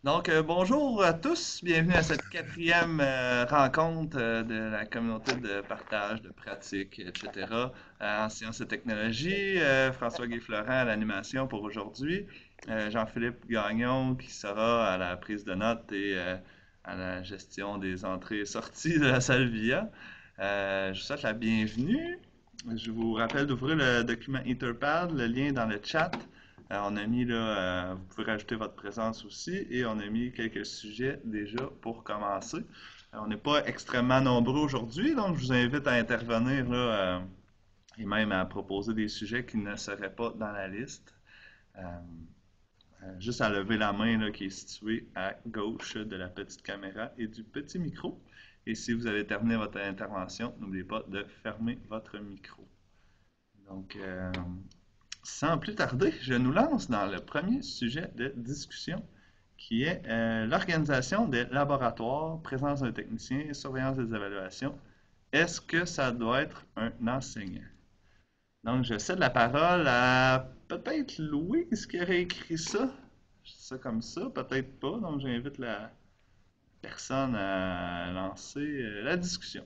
Bonjour à tous, bienvenue à cette quatrième rencontre de la communauté de partage de pratiques, etc. En sciences et technologies. François-Guy Florent à l'animation pour aujourd'hui. Jean-Philippe Gagnon qui sera à la prise de notes et à la gestion des entrées et sorties de la salle VIA. Je vous souhaite la bienvenue. Je vous rappelle d'ouvrir le document Etherpad, le lien dans le chat. On a mis là, vous pouvez rajouter votre présence aussi et on a mis quelques sujets déjà pour commencer. On n'est pas extrêmement nombreux aujourd'hui, donc je vous invite à intervenir là, et même à proposer des sujets qui ne seraient pas dans la liste. Euh, Juste à lever la main là, qui est située à gauche de la petite caméra et du petit micro. Et si vous avez terminé votre intervention, n'oubliez pas de fermer votre micro. Donc, sans plus tarder, je nous lance dans le premier sujet de discussion qui est l'organisation des laboratoires, présence d'un technicien et surveillance des évaluations. Est-ce que ça doit être un enseignant? Donc, je cède la parole à peut-être Louise qui aurait écrit ça. Je dis ça comme ça, peut-être pas. Donc, j'invite la personne à lancer la discussion.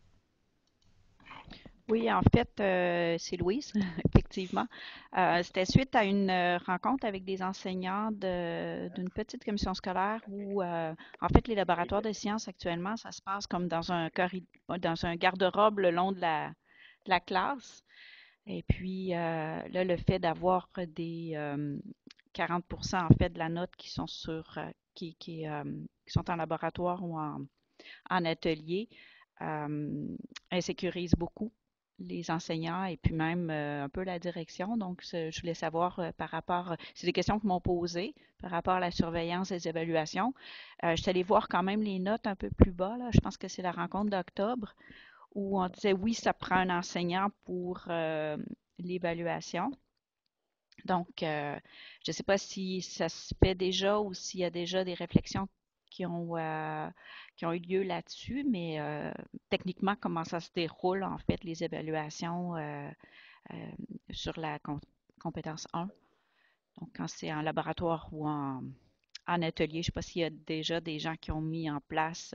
Oui, en fait, c'est Louise, effectivement. C'était suite à une rencontre avec des enseignants d'une petite commission scolaire où, en fait, les laboratoires de sciences actuellement, ça se passe comme dans un garde-robe le long de la classe. Et puis, là, le fait d'avoir des 40% en fait de la note qui sont qui sont en laboratoire ou en atelier, insécurise beaucoup les enseignants et puis même un peu la direction. Donc, je voulais savoir par rapport, c'est des questions que m'ont posées par rapport à la surveillance des évaluations. Je suis allée voir quand même les notes un peu plus bas, là. Je pense que c'est la rencontre d'octobre où on disait oui, ça prend un enseignant pour l'évaluation. Donc, je ne sais pas si ça se fait déjà ou s'il y a déjà des réflexions qui ont, euh, qui ont eu lieu là-dessus, mais techniquement, comment ça se déroule, en fait, les évaluations euh, sur la compétence 1. Donc, quand c'est en laboratoire ou en atelier, je ne sais pas s'il y a déjà des gens qui ont mis en place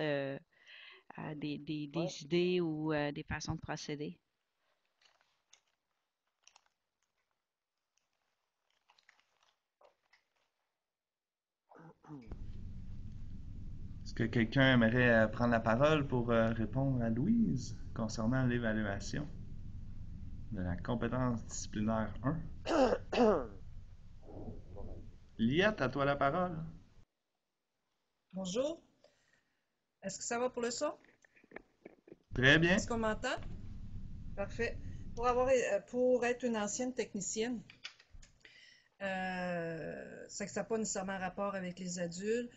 des idées ou des façons de procéder. Est-ce que quelqu'un aimerait prendre la parole pour répondre à Louise concernant l'évaluation de la compétence disciplinaire 1? Liette, à toi la parole. Bonjour, est-ce que ça va pour le son? Très bien. Est-ce qu'on m'entend? Parfait. Pour être une ancienne technicienne, c'est que ça n'a pas nécessairement rapport avec les adultes.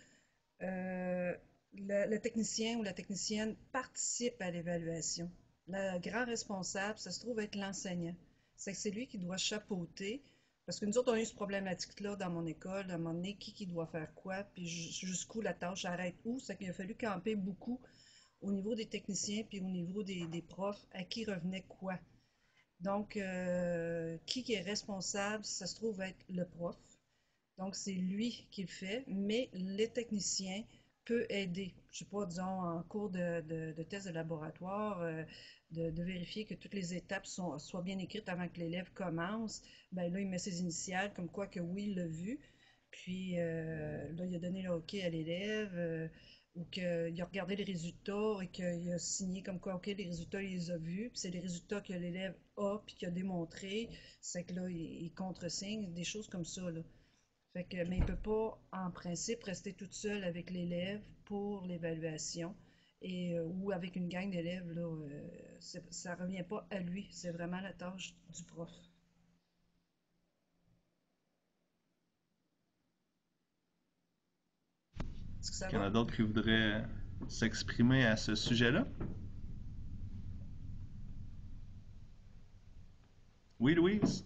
Le technicien ou la technicienne participe à l'évaluation. Le grand responsable, ça se trouve être l'enseignant. C'est que c'est lui qui doit chapeauter. Parce que nous autres, on a eu ce problématique-là dans mon école, à un moment donné, qui doit faire quoi, puis jusqu'où la tâche arrête où. C'est qu'il a fallu camper beaucoup au niveau des techniciens puis au niveau des profs, à qui revenait quoi. Donc, qui est responsable, ça se trouve être le prof. Donc, c'est lui qui le fait, mais les techniciens peuvent aider. Je ne sais pas, disons, en cours de test de laboratoire, de vérifier que toutes les étapes soient bien écrites avant que l'élève commence. Ben là, il met ses initiales, comme quoi que oui, il l'a vu. Puis là, il a donné le OK à l'élève, ou qu'il a regardé les résultats et qu'il a signé comme quoi, OK, les résultats, il les a vus. Puis c'est les résultats que l'élève a puis qu'il a démontré. C'est que là, il contresigne, des choses comme ça, là. Fait que, mais il ne peut pas, en principe, rester toute seule avec l'élève pour l'évaluation ou avec une gang d'élèves. Là, ça ne revient pas à lui, c'est vraiment la tâche du prof. Est-ce que Est-ce ça qu'il y en va? a d'autres qui voudraient s'exprimer à ce sujet-là? Oui, Louise?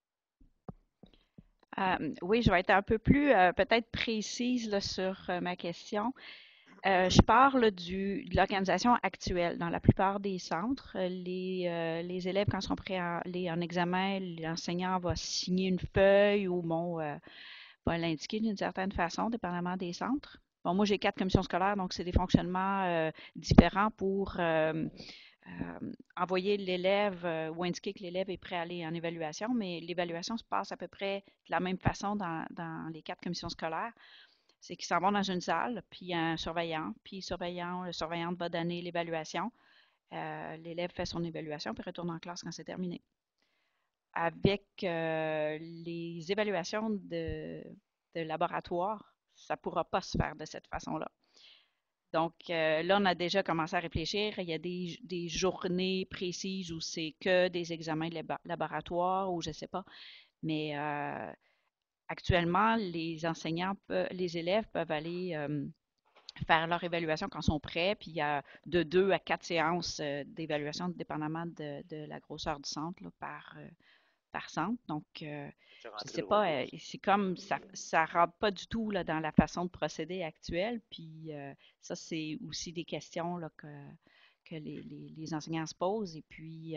Oui, je vais être un peu plus peut-être précise là, sur ma question. Je parle de l'organisation actuelle. Dans la plupart des centres, les élèves, quand ils sont prêts à aller en examen, l'enseignant va signer une feuille ou va l'indiquer d'une certaine façon, dépendamment des centres. Bon, moi, j'ai 4 commissions scolaires, donc c'est des fonctionnements différents pour envoyer l'élève ou indiquer que l'élève est prêt à aller en évaluation, mais l'évaluation se passe à peu près de la même façon dans les 4 commissions scolaires. C'est qu'ils s'en vont dans une salle, puis il y a un surveillant, puis le surveillant va donner l'évaluation. L'élève fait son évaluation, puis retourne en classe quand c'est terminé. Avec les évaluations de laboratoire, ça ne pourra pas se faire de cette façon-là. Donc là, on a déjà commencé à réfléchir. Il y a des journées précises où c'est que des examens de laboratoire ou je ne sais pas. Mais actuellement, les élèves peuvent aller faire leur évaluation quand ils sont prêts. Puis il y a de 2 à 4 séances d'évaluation, dépendamment de la grosseur du centre là, par centre. Donc, je ne sais pas, c'est comme ça ne rentre pas du tout là, dans la façon de procéder actuelle. Puis ça, c'est aussi des questions là, que les enseignants se posent. Et puis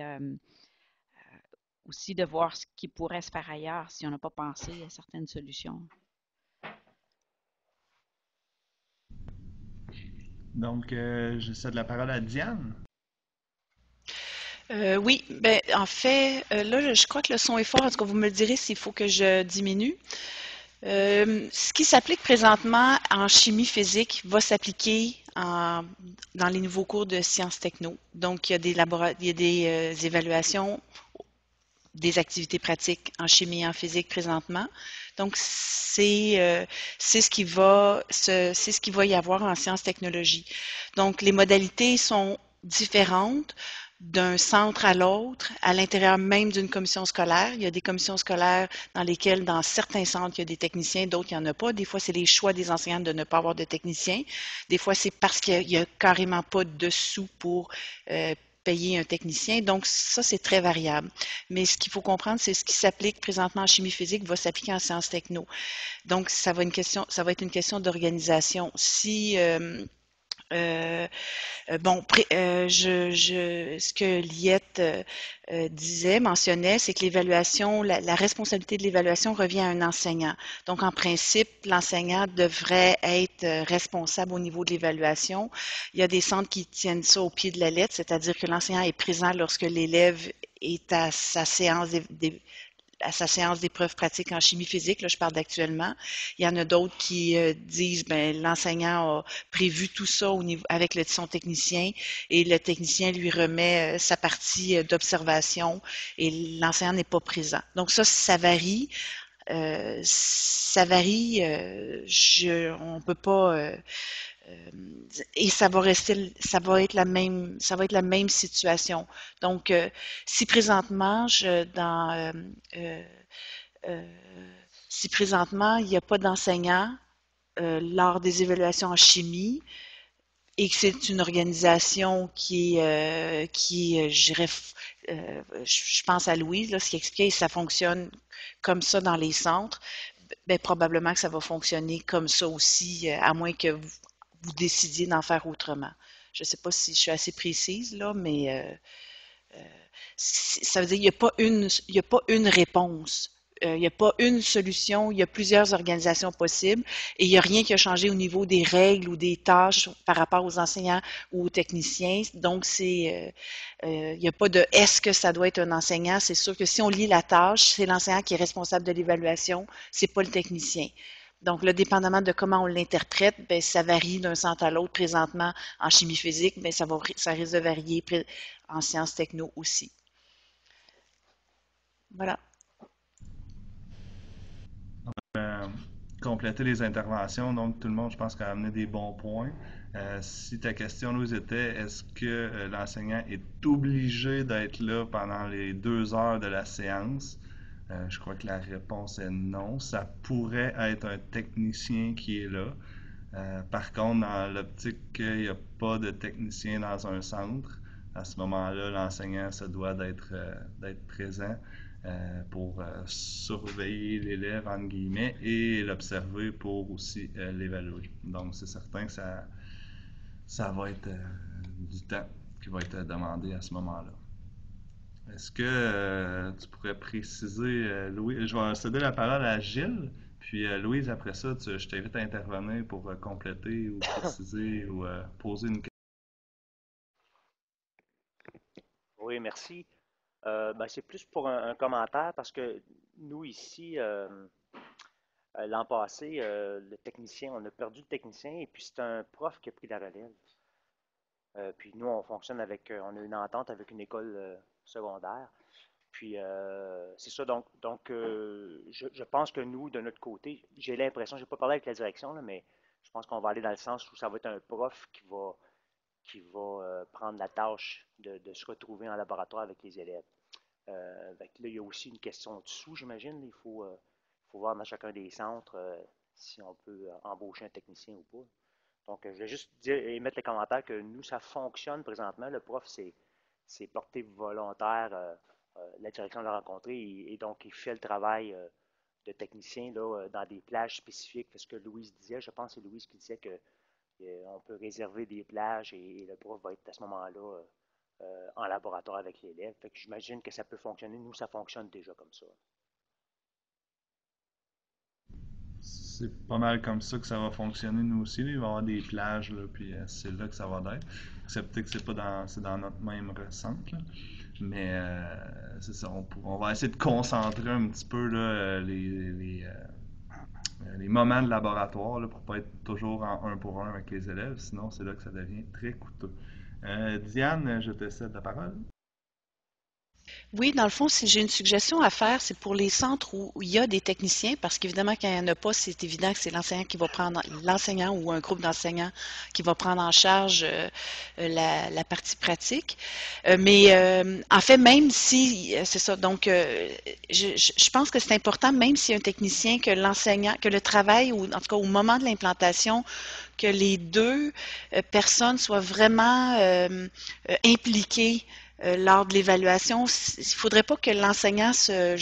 aussi de voir ce qui pourrait se faire ailleurs si on n'a pas pensé à certaines solutions. Donc, je cède la parole à Diane. Oui, ben en fait, là, je crois que le son est fort. En tout cas, vous me le direz s'il faut que je diminue. Ce qui s'applique présentement en chimie physique va s'appliquer dans les nouveaux cours de sciences techno. Donc, il y a des évaluations, des activités pratiques en chimie et en physique présentement. Donc, c'est ce qui va y avoir en sciences technologies. Donc, les modalités sont différentes d'un centre à l'autre, à l'intérieur même d'une commission scolaire. Il y a des commissions scolaires dans lesquelles, dans certains centres, il y a des techniciens, d'autres, il n'y en a pas. Des fois, c'est les choix des enseignants de ne pas avoir de techniciens. Des fois, c'est parce qu'il n'y a carrément pas de sous pour payer un technicien. Donc, ça, c'est très variable. Mais ce qu'il faut comprendre, c'est ce qui s'applique présentement en chimie physique va s'appliquer en sciences techno. Donc, ça va être une question d'organisation. Si ce que Liette mentionnait, c'est que l'évaluation, la responsabilité de l'évaluation revient à un enseignant. Donc, en principe, l'enseignant devrait être responsable au niveau de l'évaluation. Il y a des centres qui tiennent ça au pied de la lettre, c'est-à-dire que l'enseignant est présent lorsque l'élève est à sa séance d'épreuves pratiques en chimie physique, là je parle d'actuellement. Il y en a d'autres qui disent l'enseignant a prévu tout ça au niveau avec son technicien et le technicien lui remet sa partie d'observation et l'enseignant n'est pas présent. Donc ça varie. On peut pas et ça va être la même situation. Donc, si présentement, si présentement il n'y a pas d'enseignant lors des évaluations en chimie et que c'est une organisation je pense à Louise, là, ce qui expliquait, et ça fonctionne comme ça dans les centres, ben, probablement que ça va fonctionner comme ça aussi, à moins que vous décidiez d'en faire autrement. Je ne sais pas si je suis assez précise, là, mais ça veut dire qu'il n'y a pas une réponse. Il n'y a pas une solution, il y a plusieurs organisations possibles et il n'y a rien qui a changé au niveau des règles ou des tâches par rapport aux enseignants ou aux techniciens. Donc, il n'y a pas de « est-ce que ça doit être un enseignant ?» C'est sûr que si on lit la tâche, c'est l'enseignant qui est responsable de l'évaluation, c'est pas le technicien. Donc, là, dépendamment de comment on l'interprète, ben, ça varie d'un centre à l'autre. Présentement, en chimie physique, ben, ça risque de varier en sciences techno aussi. Voilà. Compléter les interventions, donc tout le monde, je pense, a amené des bons points. Si ta question nous était, est-ce que l'enseignant est obligé d'être là pendant les 2 heures de la séance? Je crois que la réponse est non. Ça pourrait être un technicien qui est là. Par contre, dans l'optique qu'il n'y a pas de technicien dans un centre, à ce moment-là, l'enseignant se doit d'être présent pour surveiller l'élève, entre guillemets, et l'observer pour aussi l'évaluer. Donc, c'est certain que ça va être du temps qui va être demandé à ce moment-là. Est-ce que tu pourrais préciser, Louis? Je vais céder la parole à Gilles. Puis Louise, après ça, je t'invite à intervenir pour compléter ou préciser ou poser une question. Oui, merci. Ben, c'est plus pour un commentaire parce que nous ici, l'an passé, le technicien, on a perdu le technicien et puis c'est un prof qui a pris la relève. Puis nous, on fonctionne avec, on a une entente avec une école secondaire. Puis c'est ça, je pense que nous, de notre côté, j'ai l'impression, je n'ai pas parlé avec la direction, là, mais je pense qu'on va aller dans le sens où ça va être un prof qui va prendre la tâche de se retrouver en laboratoire avec les élèves. Fait que là, il y a aussi une question dessous, j'imagine. Il faut voir dans chacun des centres si on peut embaucher un technicien ou pas. Donc, je vais juste dire et mettre le commentaire que nous, ça fonctionne présentement. Le prof, c'est porté volontaire. La direction l'a rencontré et donc il fait le travail de technicien là, dans des plages spécifiques. Parce que Louise disait, je pense que c'est Louise qui disait que on peut réserver des plages et le prof va être à ce moment-là en laboratoire avec l'élève. Fait que j'imagine que ça peut fonctionner. Nous, ça fonctionne déjà comme ça. C'est pas mal comme ça que ça va fonctionner nous aussi, là. Il va y avoir des plages, là, puis c'est là que ça va être. Excepté que c'est dans notre même centre, là. Mais c'est ça, on va essayer de concentrer un petit peu là, les moments de laboratoire là, pour pas être toujours en un pour un avec les élèves, sinon c'est là que ça devient très coûteux. Diane, je te cède la parole. Oui, dans le fond, si j'ai une suggestion à faire, c'est pour les centres où il y a des techniciens, parce qu'évidemment, quand il n'y en a pas, c'est évident que c'est l'enseignant qui va prendre, l'enseignant ou un groupe d'enseignants qui va prendre en charge la partie pratique. En fait, même si, c'est ça, donc je pense que c'est important, même s'il y a un technicien, que l'enseignant, que le travail, ou en tout cas au moment de l'implantation, que les deux personnes soient vraiment impliquées lors de l'évaluation. Il ne faudrait pas que l'enseignant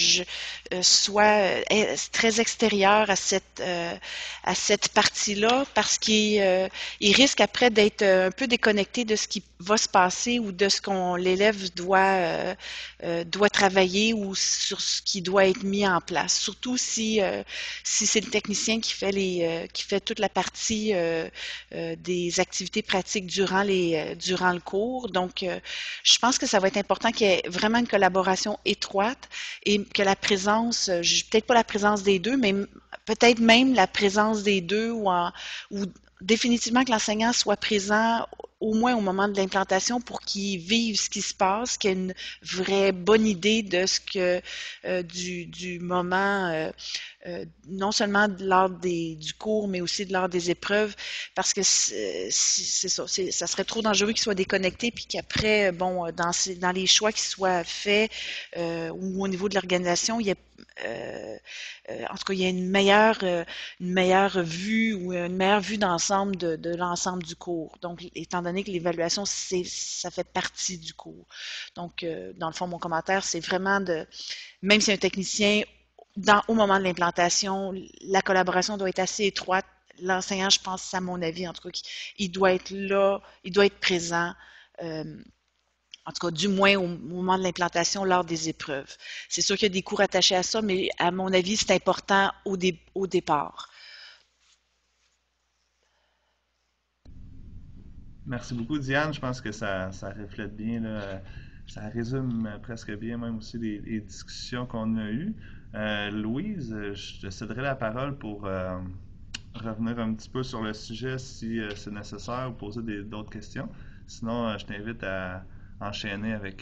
soit très extérieur à cette partie-là parce qu'il risque après d'être un peu déconnecté de ce qui va se passer ou de ce qu'on l'élève doit travailler ou sur ce qui doit être mis en place. Surtout si c'est le technicien qui fait toute la partie des activités pratiques durant le cours. Donc, je pense que ça va être important qu'il y ait vraiment une collaboration étroite et que la présence, peut-être pas la présence des deux, mais peut-être même la présence des deux ou définitivement que l'enseignant soit présent au moins au moment de l'implantation pour qu'il vive ce qui se passe, qu'il y ait une vraie bonne idée de ce que du moment, non seulement lors du cours, mais aussi lors des épreuves, parce que c'est ça, ça serait trop dangereux qu'il soit déconnecté, puis qu'après, bon, dans les choix qui soient faits ou au niveau de l'organisation, il y ait en tout cas, il y a une meilleure vue ou une meilleure vue d'ensemble de l'ensemble du cours. Donc, étant donné que l'évaluation, ça fait partie du cours. Donc, dans le fond, mon commentaire, c'est vraiment même si un technicien, au moment de l'implantation, la collaboration doit être assez étroite. L'enseignant, je pense, à mon avis, en tout cas, il doit être là, il doit être présent. En tout cas, du moins au moment de l'implantation lors des épreuves. C'est sûr qu'il y a des cours attachés à ça, mais à mon avis, c'est important au départ. Merci beaucoup, Diane. Je pense que ça reflète bien, là, ça résume presque bien même aussi les discussions qu'on a eues. Louise, je te céderai la parole pour revenir un petit peu sur le sujet si c'est nécessaire ou poser d'autres questions. Sinon, je t'invite à enchaîner avec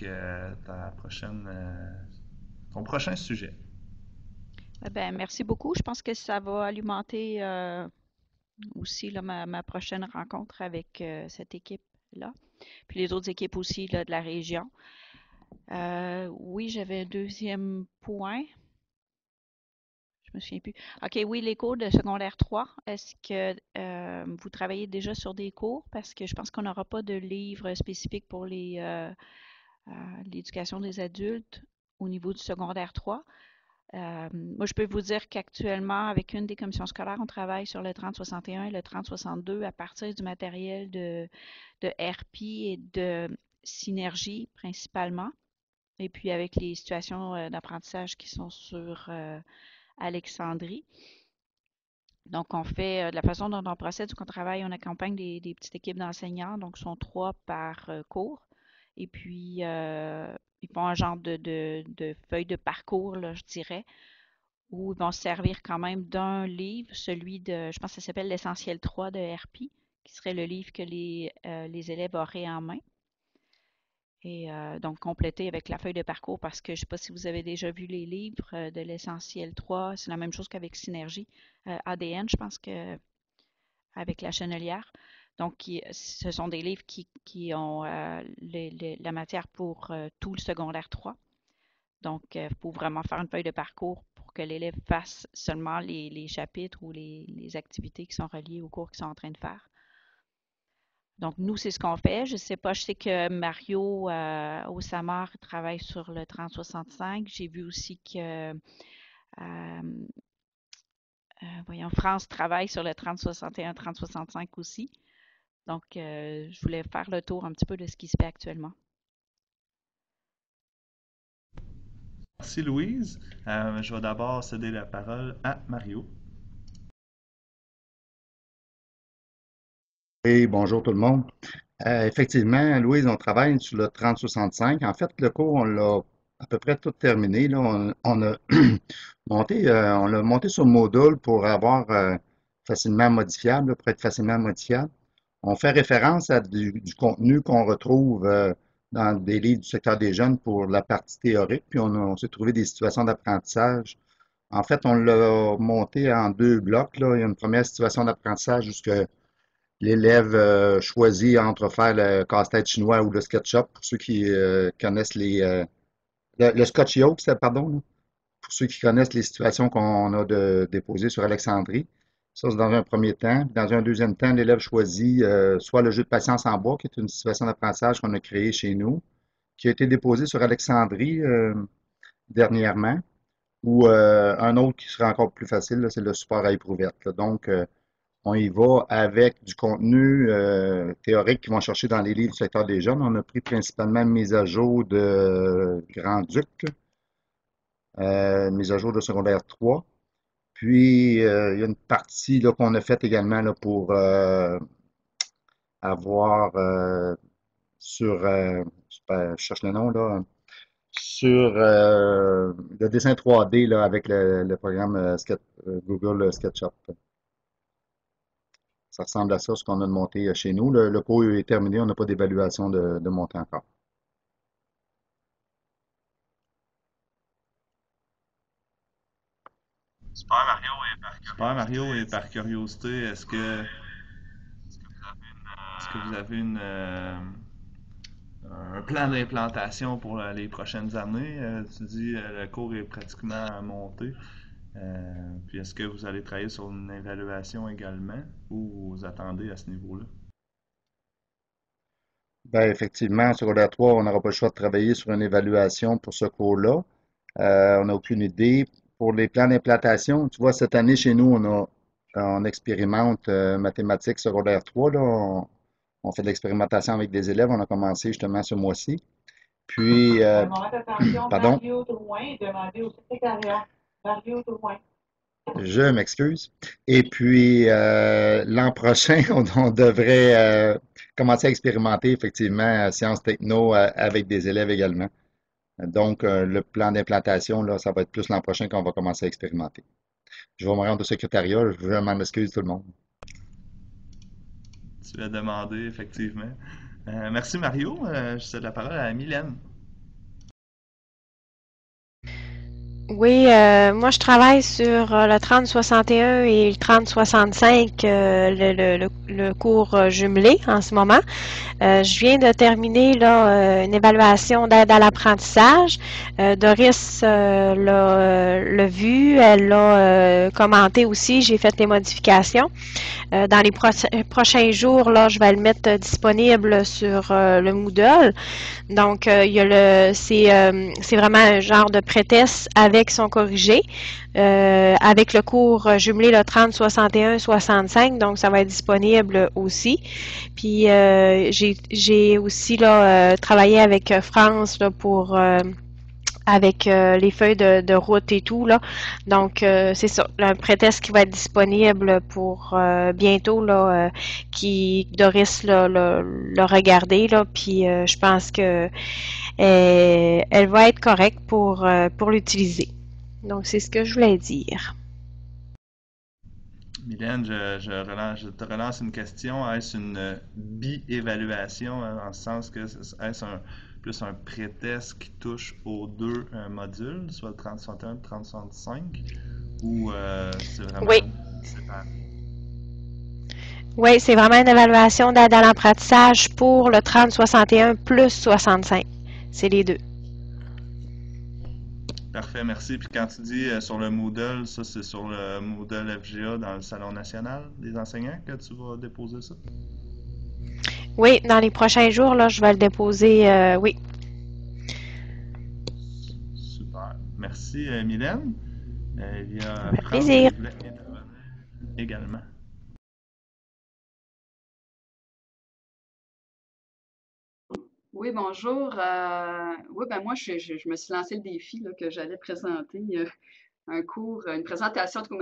ton prochain sujet. Ben, merci beaucoup. Je pense que ça va alimenter aussi là, ma prochaine rencontre avec cette équipe-là, puis les autres équipes aussi là, de la région. Oui, j'avais un deuxième point. Je me souviens plus. OK, oui, les cours de secondaire 3. Est-ce que vous travaillez déjà sur des cours? Parce que je pense qu'on n'aura pas de livre spécifique pour l'éducation des adultes au niveau du secondaire 3. Moi, je peux vous dire qu'actuellement, avec une des commissions scolaires, on travaille sur le 3061 et le 3062 à partir du matériel de RP et de synergie principalement. Et puis avec les situations d'apprentissage qui sont sur Alexandrie. Donc, on fait de la façon dont on procède, qu'on travaille, on accompagne des petites équipes d'enseignants, donc ils sont 3 par cours. Et puis, ils font un genre de feuille de parcours, là, je dirais, où ils vont se servir quand même d'un livre, celui de, je pense que ça s'appelle l'Essentiel 3 de RP, qui serait le livre que les élèves auraient en main. Et donc, compléter avec la feuille de parcours parce que je ne sais pas si vous avez déjà vu les livres de l'Essentiel 3. C'est la même chose qu'avec Synergie. ADN, je pense que avec la Chenelière. Donc, ce sont des livres qui ont la matière pour tout le secondaire 3. Donc, il faut vraiment faire une feuille de parcours pour que l'élève fasse seulement les chapitres ou les activités qui sont reliées au cours qu'ils sont en train de faire. Donc, nous, c'est ce qu'on fait. Je ne sais pas, je sais que Mario au Samar travaille sur le 3065. J'ai vu aussi que voyons, France travaille sur le 3061, 3065 aussi. Donc, je voulais faire le tour un petit peu de ce qui se fait actuellement. Merci Louise. Je vais d'abord céder la parole à Mario. Oui, bonjour tout le monde. Effectivement, Louise, on travaille sur le 3065. En fait, le cours, on l'a à peu près tout terminé. Là. On a on l'a monté sur Moodle pour avoir facilement modifiable, pour être facilement modifiable. On fait référence à du contenu qu'on retrouve dans des livres du secteur des jeunes pour la partie théorique, puis on s'est trouvé des situations d'apprentissage. En fait, on l'a monté en 2 blocs, là. Il y a une première situation d'apprentissage jusque l'élève choisit entre faire le casse-tête chinois ou le SketchUp, pour ceux qui connaissent le Sketchio, pardon, là, pour ceux qui connaissent les situations qu'on a déposées sur Alexandrie. Ça, c'est dans un premier temps. Dans un deuxième temps, l'élève choisit soit le jeu de patience en bois, qui est une situation d'apprentissage qu'on a créée chez nous, qui a été déposé sur Alexandrie dernièrement, ou un autre qui serait encore plus facile, c'est le support à éprouvette. Là. Donc, on y va avec du contenu théorique qu'ils vont chercher dans les livres du secteur des jeunes. On a pris principalement mise à jour de Grand-Duc, mise à jour de secondaire 3. Puis, il y a une partie qu'on a faite également là, pour avoir sur, je cherche le nom, là, sur le dessin 3D là, avec le programme Google SketchUp. Ça ressemble à ça, ce qu'on a monté chez nous. Le cours est terminé, on n'a pas d'évaluation de montée encore. Super Mario, et par curiosité, est-ce que vous avez un plan d'implantation pour les prochaines années? Tu dis le cours est pratiquement monté. Puis est-ce que vous allez travailler sur une évaluation également ou vous attendez à ce niveau-là? Ben, effectivement, secondaire 3, on n'aura pas le choix de travailler sur une évaluation pour ce cours-là. On n'a aucune idée. Pour les plans d'implantation, tu vois, cette année, chez nous, on expérimente mathématiques secondaire 3. Là, on fait de l'expérimentation avec des élèves. On a commencé justement ce mois-ci. Puis, pardon, Mario Drouin, demandez au secrétariat. Mario Drouin. je m'excuse. Et puis, l'an prochain, on devrait commencer à expérimenter effectivement sciences techno avec des élèves également. Donc, le plan d'implantation, là, ça va être plus l'an prochain qu'on va commencer à expérimenter. Je vais me rendre au secrétariat, je m'en excuse tout le monde. Tu l'as demandé, effectivement. Merci Mario. Je cède la parole à Mylène. Oui, moi je travaille sur le 3061 et le 3065, le cours jumelé en ce moment. Je viens de terminer là une évaluation d'aide à l'apprentissage. Doris l'a vu, elle l'a commenté aussi. J'ai fait les modifications. Dans les prochains jours, là, je vais le mettre disponible sur le Moodle. Donc, il y a c'est vraiment un genre de pré-test avec son corrigé, avec le cours jumelé le 30, 61, 65. Donc, ça va être disponible aussi. Puis, j'ai aussi là travaillé avec France là, pour avec les feuilles de route et tout, là. Donc, c'est ça, un pré-test qui va être disponible pour bientôt, là, qui Doris l'a regardé, là, puis je pense que elle va être correcte pour l'utiliser. Donc, c'est ce que je voulais dire. Mylène, je te relance une question. Est-ce une bi-évaluation, hein, dans le sens que est-ce plus un pré-test qui touche aux deux modules, soit le 3061 et le 3065, ou c'est vraiment Oui. séparé? Oui, c'est vraiment une évaluation d'aide à l'apprentissage pour le 3061 plus 65. C'est les deux. Parfait, merci. Puis quand tu dis sur le Moodle, ça c'est sur le Moodle FGA dans le Salon national des enseignants que tu vas déposer ça? Oui, dans les prochains jours, là, je vais le déposer, oui. Super. Merci, Mylène. Il y a Ça fait France plaisir. qui voulait intervenir également. Oui, bonjour. Oui, ben moi, je me suis lancé le défi là, que j'allais présenter un cours, une présentation de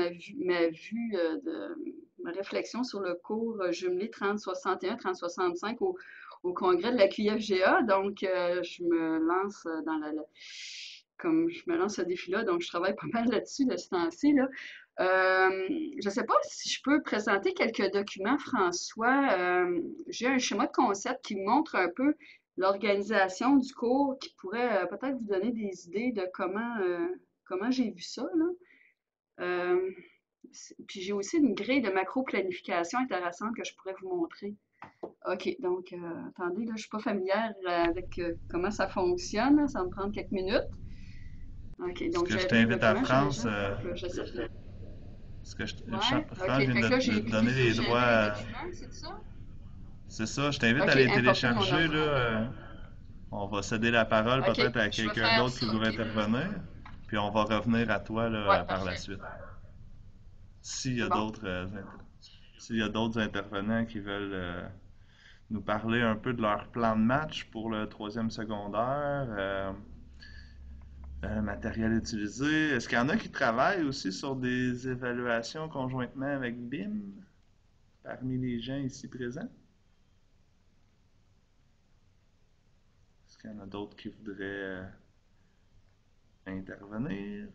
ma réflexion sur le cours jumelé 3061, 3065 au congrès de la QFGA. Donc, je me lance comme je me lance ce défi-là, donc je travaille pas mal là-dessus de ce temps-ci, là. Je ne sais pas si je peux présenter quelques documents, François. J'ai un schéma de concept qui montre un peu l'organisation du cours qui pourrait peut-être vous donner des idées de comment j'ai vu ça, là. Euh, Puis j'ai aussi une grille de macro-planification intéressante que je pourrais vous montrer. OK, donc attendez, là, je ne suis pas familière avec comment ça fonctionne, là. Ça va me prendre quelques minutes. OK, Est-ce donc que je j'ai t'invite à document, France? j'essaie de... Est-ce que Ouais, France OK. vient Fait que là, de j'ai te cliqué donner sur les gérer droits? un document, c'est ça? C'est ça, je t'invite à OK, les importer mon télécharger, là. ordinateur. On va céder la parole OK, peut-être à je vais quelqu'un faire d'autre qui ça, voudrait OK. intervenir, puis on va revenir à toi Ouais, là, par la parfait. suite. S'il y C'est a bon. s'il y a d'autres intervenants qui veulent nous parler un peu de leur plan de match pour le troisième secondaire, matériel utilisé. Est-ce qu'il y en a qui travaillent aussi sur des évaluations conjointement avec BIM parmi les gens ici présents? Est-ce qu'il y en a d'autres qui voudraient intervenir?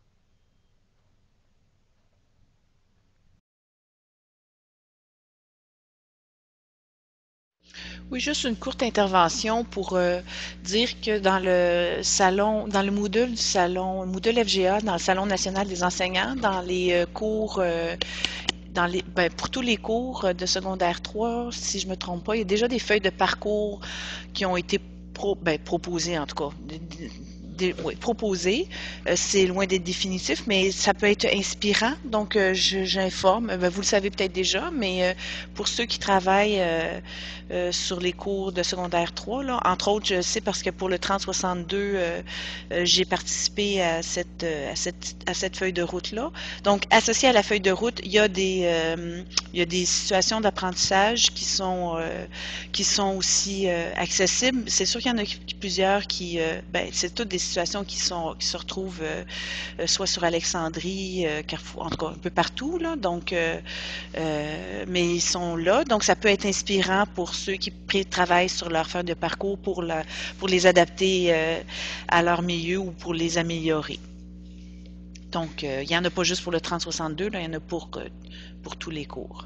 Oui, juste une courte intervention pour dire que dans le salon, dans le Moodle du salon, Moodle FGA, dans le Salon national des enseignants, dans les cours, pour tous les cours de secondaire 3, si je me trompe pas, il y a déjà des feuilles de parcours qui ont été proposées, en tout cas. Oui, proposé. C'est loin d'être définitif, mais ça peut être inspirant. Donc, j'informe. Vous le savez peut-être déjà, mais pour ceux qui travaillent sur les cours de secondaire 3, là, entre autres, je sais parce que pour le 3062, j'ai participé à cette feuille de route-là. Donc, associé à la feuille de route, il y a des situations d'apprentissage qui sont aussi accessibles. C'est sûr qu'il y en a plusieurs qui, c'est toutes des situations qui se retrouvent soit sur Alexandrie, Carrefour, en tout cas un peu partout, là. Donc, mais ils sont là. Donc, ça peut être inspirant pour ceux qui travaillent sur leur feuille de parcours pour les adapter à leur milieu ou pour les améliorer. Donc, il n'y en a pas juste pour le 3062, là, il y en a pour tous les cours.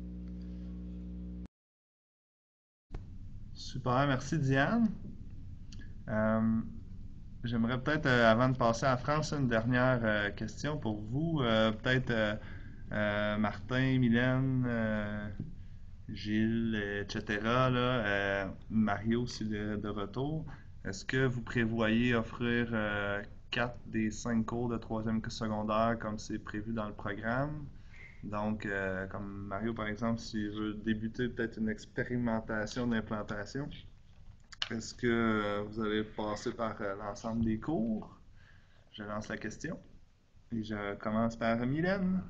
Super, merci Diane. J'aimerais peut-être, avant de passer à France, une dernière question pour vous. Peut-être Martin, Mylène, Gilles, etc. Là, Mario aussi de retour. Est-ce que vous prévoyez offrir 4 des 5 cours de troisième secondaire comme c'est prévu dans le programme? Donc, comme Mario, par exemple, s'il veut débuter peut-être une expérimentation d'implantation, est-ce que vous allez passer par l'ensemble des cours? Je lance la question. Et je commence par Mylène.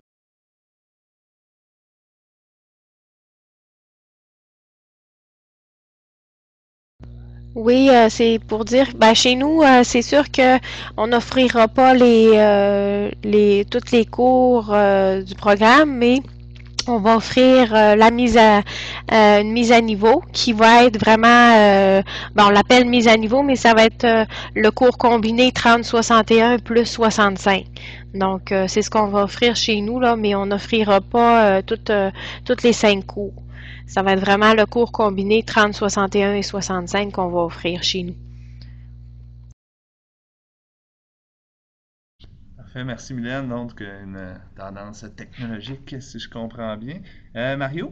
Oui, c'est pour dire, ben, chez nous, c'est sûr que on n'offrira pas toutes les cours du programme, mais on va offrir une mise à niveau qui va être vraiment, ben, on l'appelle mise à niveau, mais ça va être le cours combiné 30-61 plus 65. Donc, c'est ce qu'on va offrir chez nous, là, mais on n'offrira pas toutes les 5 cours. Ça va être vraiment le cours combiné 30, 61 et 65 qu'on va offrir chez nous. Parfait, merci Mylène. Donc, une tendance technologique, si je comprends bien. Mario?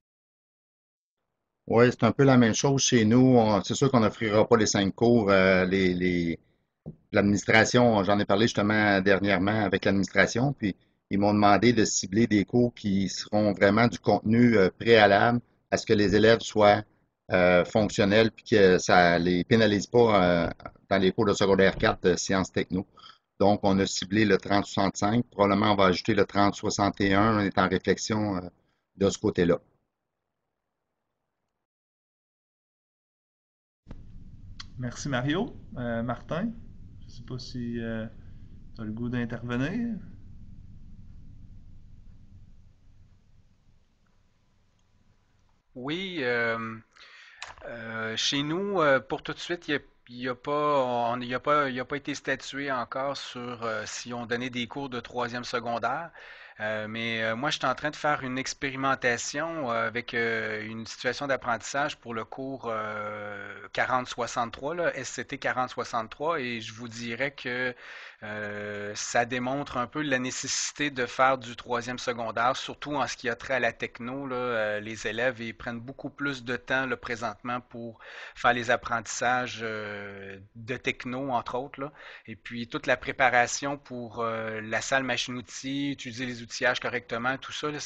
Oui, c'est un peu la même chose chez nous. C'est sûr qu'on n'offrira pas les 5 cours. L'administration, j'en ai parlé justement dernièrement avec l'administration, puis ils m'ont demandé de cibler des cours qui seront vraiment du contenu préalable à ce que les élèves soient fonctionnels, puis que ça les pénalise pas dans les cours de secondaire 4 de sciences techno. Donc, on a ciblé le 3065. Probablement, on va ajouter le 3061. On est en réflexion de ce côté-là. Merci Mario. Martin, je ne sais pas si tu as le goût d'intervenir. Oui, chez nous, pour tout de suite, il y a pas, il y a pas été statué encore sur si on donnait des cours de troisième secondaire. Mais moi, je suis en train de faire une expérimentation avec une situation d'apprentissage pour le cours 4063, là, SCT 4063, et je vous dirais que ça démontre un peu la nécessité de faire du troisième secondaire, surtout en ce qui a trait à la techno. Là, les élèves ils prennent beaucoup plus de temps là, présentement pour faire les apprentissages de techno, entre autres. Là. Et puis toute la préparation pour la salle machine-outil, utiliser les outillages correctement, tout ça,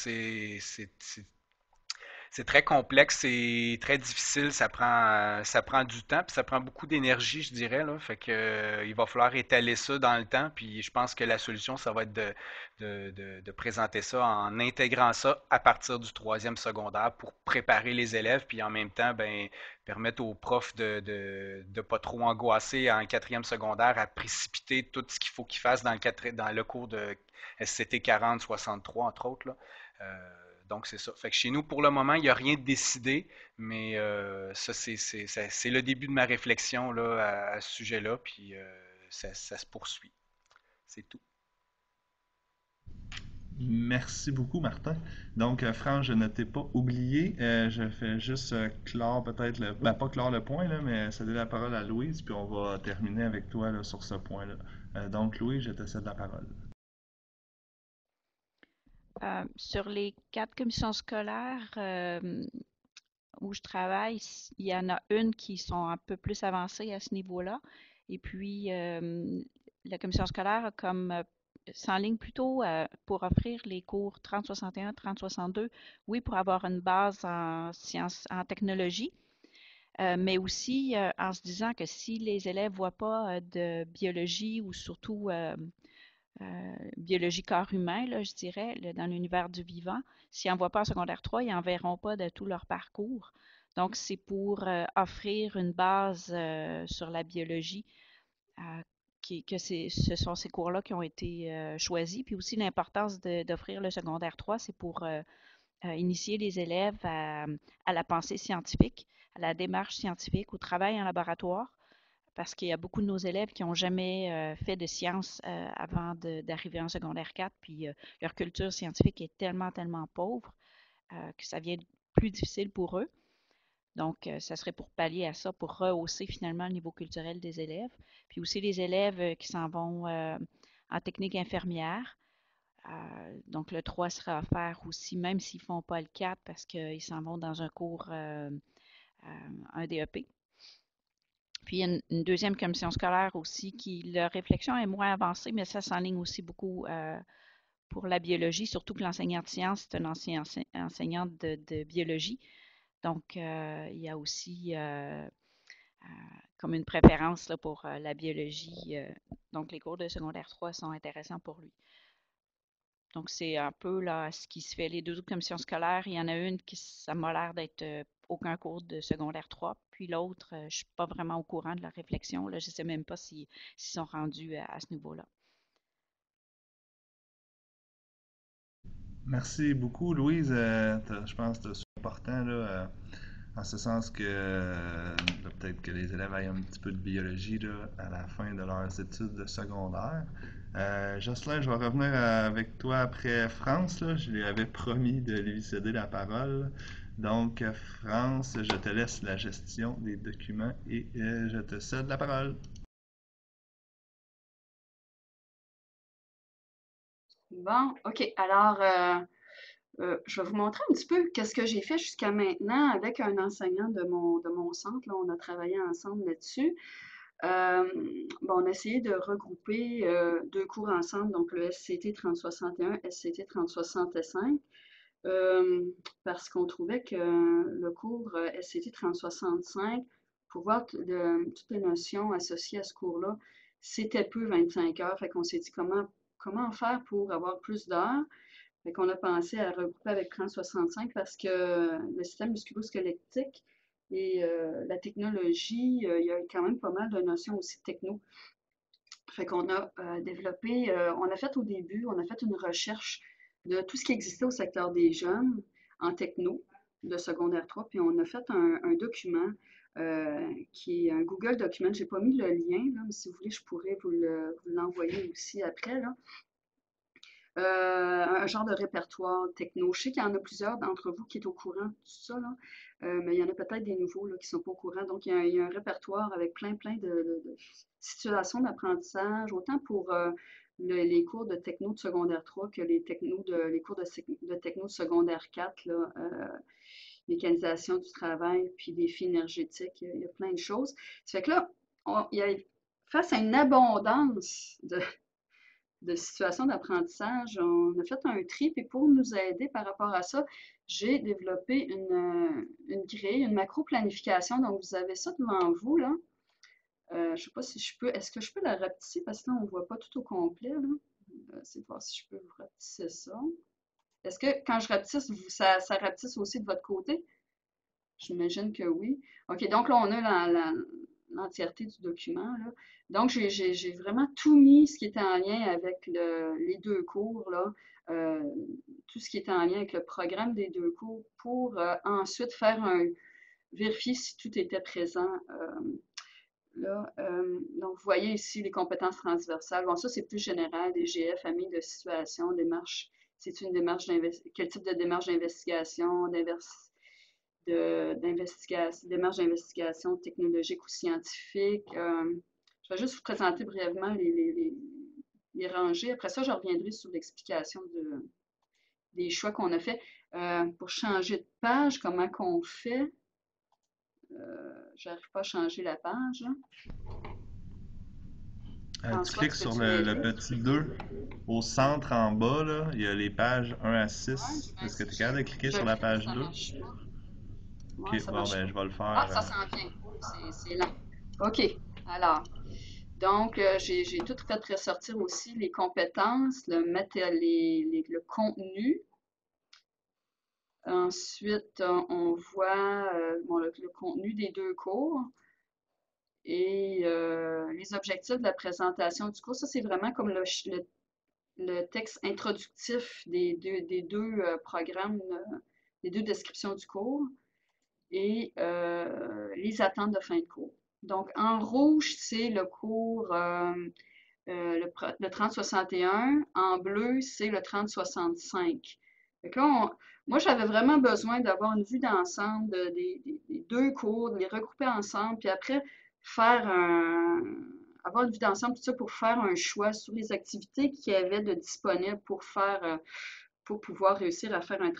c'est très complexe et très difficile. Ça prend du temps, puis ça prend beaucoup d'énergie, je dirais. Là. Fait que, il va falloir étaler ça dans le temps. Puis je pense que la solution, ça va être de présenter ça en intégrant ça à partir du troisième secondaire pour préparer les élèves, puis en même temps, ben, permettre aux profs de pas trop angoisser en quatrième secondaire à précipiter tout ce qu'il faut qu'ils fassent dans le cours de SCT 40-63, entre autres. Là. Donc, c'est ça. Fait que chez nous, pour le moment, il n'y a rien de décidé, mais ça, c'est le début de ma réflexion là, à ce sujet-là, puis ça se poursuit. C'est tout. Merci beaucoup, Martin. Donc, Franck, je ne t'ai pas oublié. Je fais juste clore peut-être ben, pas clore le point, là, mais céder la parole à Louise, puis on va terminer avec toi là, sur ce point-là. Donc, Louise, je te cède la parole. Sur les 4 commissions scolaires où je travaille, il y en a une qui sont un peu plus avancées à ce niveau-là. Et puis, la commission scolaire a comme s'enligne plutôt pour offrir les cours 3061, 3062, oui, pour avoir une base en sciences, en technologie, mais aussi en se disant que si les élèves ne voient pas de biologie ou surtout biologie corps humain, là, je dirais, dans l'univers du vivant, s'ils n'en voient pas en secondaire 3, ils n'en verront pas de tout leur parcours. Donc, c'est pour offrir une base sur la biologie, euh, que ce sont ces cours-là qui ont été choisis. Puis aussi, l'importance d'offrir le secondaire 3, c'est pour initier les élèves à la pensée scientifique, à la démarche scientifique, au travail en laboratoire, parce qu'il y a beaucoup de nos élèves qui n'ont jamais fait de sciences avant d'arriver en secondaire 4, puis leur culture scientifique est tellement, tellement pauvre que ça devient plus difficile pour eux. Donc, ça serait pour pallier à ça, pour rehausser finalement le niveau culturel des élèves. Puis aussi les élèves qui s'en vont en technique infirmière. Donc, le 3 sera offert aussi, même s'ils ne font pas le 4 parce qu'ils s'en vont dans un cours, un DEP. Puis, il y a une deuxième commission scolaire aussi qui, leur réflexion est moins avancée, mais ça s'enligne aussi beaucoup pour la biologie, surtout que l'enseignant de sciences, c'est un ancien enseignant de biologie. Donc, il y a aussi comme une préférence là, pour la biologie. Donc, les cours de secondaire 3 sont intéressants pour lui. Donc, c'est un peu là ce qui se fait. Les deux autres commissions scolaires, il y en a une qui, ça m'a l'air d'être aucun cours de secondaire 3, puis l'autre, je ne suis pas vraiment au courant de la réflexion. Là, je ne sais même pas s'ils sont rendus à ce niveau-là. Merci beaucoup, Louise. Je pense que c'est important, là, en ce sens que peut-être que les élèves aient un petit peu de biologie là, à la fin de leurs études de secondaire. Jocelyn, je vais revenir avec toi après France. Là. Je lui avais promis de lui céder la parole. Donc, France, je te laisse la gestion des documents et je te cède la parole. Bon, OK. Alors, je vais vous montrer un petit peu qu'est-ce que j'ai fait jusqu'à maintenant avec un enseignant de mon centre. Là, on a travaillé ensemble là-dessus. Bon, on a essayé de regrouper deux cours ensemble, donc le SCT 3061, SCT 3065, parce qu'on trouvait que le cours SCT 3065, pour voir toutes les notions associées à ce cours-là, c'était peu 25 heures. Fait qu'on s'est dit comment faire pour avoir plus d'heures. Fait qu'on a pensé à regrouper avec 3065 parce que le système musculo-squelettique et la technologie, il y a quand même pas mal de notions aussi techno. Fait qu'on a développé, on a fait au début, on a fait une recherche de tout ce qui existait au secteur des jeunes en techno de secondaire 3, puis on a fait un document qui est un Google document. J'ai pas mis le lien, là, mais si vous voulez, je pourrais vous l'envoyer aussi après, là. Un genre de répertoire techno. Je sais qu'il y en a plusieurs d'entre vous qui est au courant de tout ça, là, mais il y en a peut-être des nouveaux là, qui ne sont pas au courant. Donc, il y a un répertoire avec plein de situations d'apprentissage, autant pour les cours de techno de secondaire 3 que les cours de techno de secondaire 4, là, mécanisation du travail, puis défis énergétiques. Il y a plein de choses. Ça fait que là, face à une abondance de situations d'apprentissage, on a fait un tri, puis pour nous aider par rapport à ça, j'ai développé une grille, une macro-planification. Donc, vous avez ça devant vous, là. Je ne sais pas si je peux, est-ce que je peux la rapetisser parce que là, on ne voit pas tout au complet, là. C'est voir si je peux vous rapetisser ça. Est-ce que quand je rapetisse, ça rapetisse aussi de votre côté? J'imagine que oui. OK, donc là, on a l'entièreté du document, là. Donc, j'ai vraiment tout mis ce qui était en lien avec les deux cours, là, tout ce qui était en lien avec le programme des deux cours pour ensuite vérifier si tout était présent. Là, donc, vous voyez ici les compétences transversales. Bon, ça, c'est plus général, DGF, famille de situation, démarche. C'est une démarche quel type de démarche d'investigation, démarche d'investigation technologique ou scientifique. Je vais juste vous présenter brièvement les rangées. Après ça, je reviendrai sur l'explication des choix qu'on a fait. Pour changer de page, comment qu'on fait? J'arrive pas à changer la page. Tu cliques sur le petit 2 au centre en bas, là, il y a les pages 1 à 6. Est-ce que tu es capable de cliquer sur la page 2? Ok, bon, ben, je vais le faire. Ah, ça s'en vient. C'est lent. OK. Alors, donc, j'ai tout fait ressortir aussi les compétences, le contenu. Ensuite, on voit le contenu des deux cours et les objectifs de la présentation du cours. Ça, c'est vraiment comme le texte introductif des deux programmes, des deux descriptions du cours et les attentes de fin de cours. Donc, en rouge, c'est le cours, le 3061. En bleu, c'est le 3065. Donc là, moi, j'avais vraiment besoin d'avoir une vue d'ensemble des deux cours, de les regrouper ensemble, puis après, avoir une vue d'ensemble, tout ça pour faire un choix sur les activités qu'il y avait de disponibles pour pouvoir réussir à faire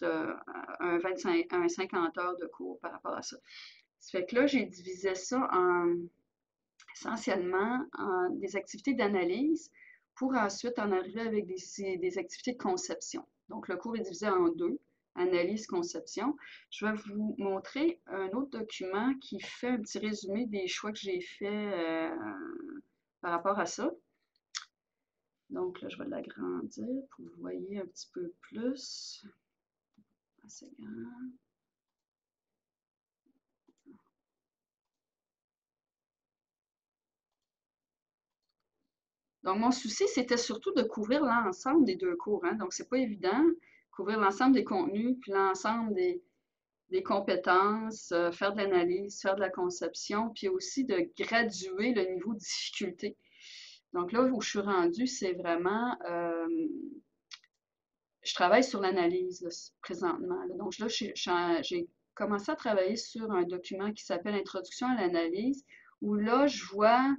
un 50 heures de cours par rapport à ça. Ça fait que là, j'ai divisé ça essentiellement en des activités d'analyse pour ensuite en arriver avec des activités de conception. Donc, le cours est divisé en deux, analyse, conception. Je vais vous montrer un autre document qui fait un petit résumé des choix que j'ai faits par rapport à ça. Donc là, je vais l'agrandir pour que vous voyez un petit peu plus. Assez grand. Donc, mon souci, c'était surtout de couvrir l'ensemble des deux cours. Hein. Donc, c'est pas évident, couvrir l'ensemble des contenus, puis l'ensemble des compétences, faire de l'analyse, faire de la conception, puis aussi de graduer le niveau de difficulté. Donc là où je suis rendue, c'est vraiment, je travaille sur l'analyse présentement. Là. Donc là, j'ai commencé à travailler sur un document qui s'appelle Introduction à l'analyse, où là, je vois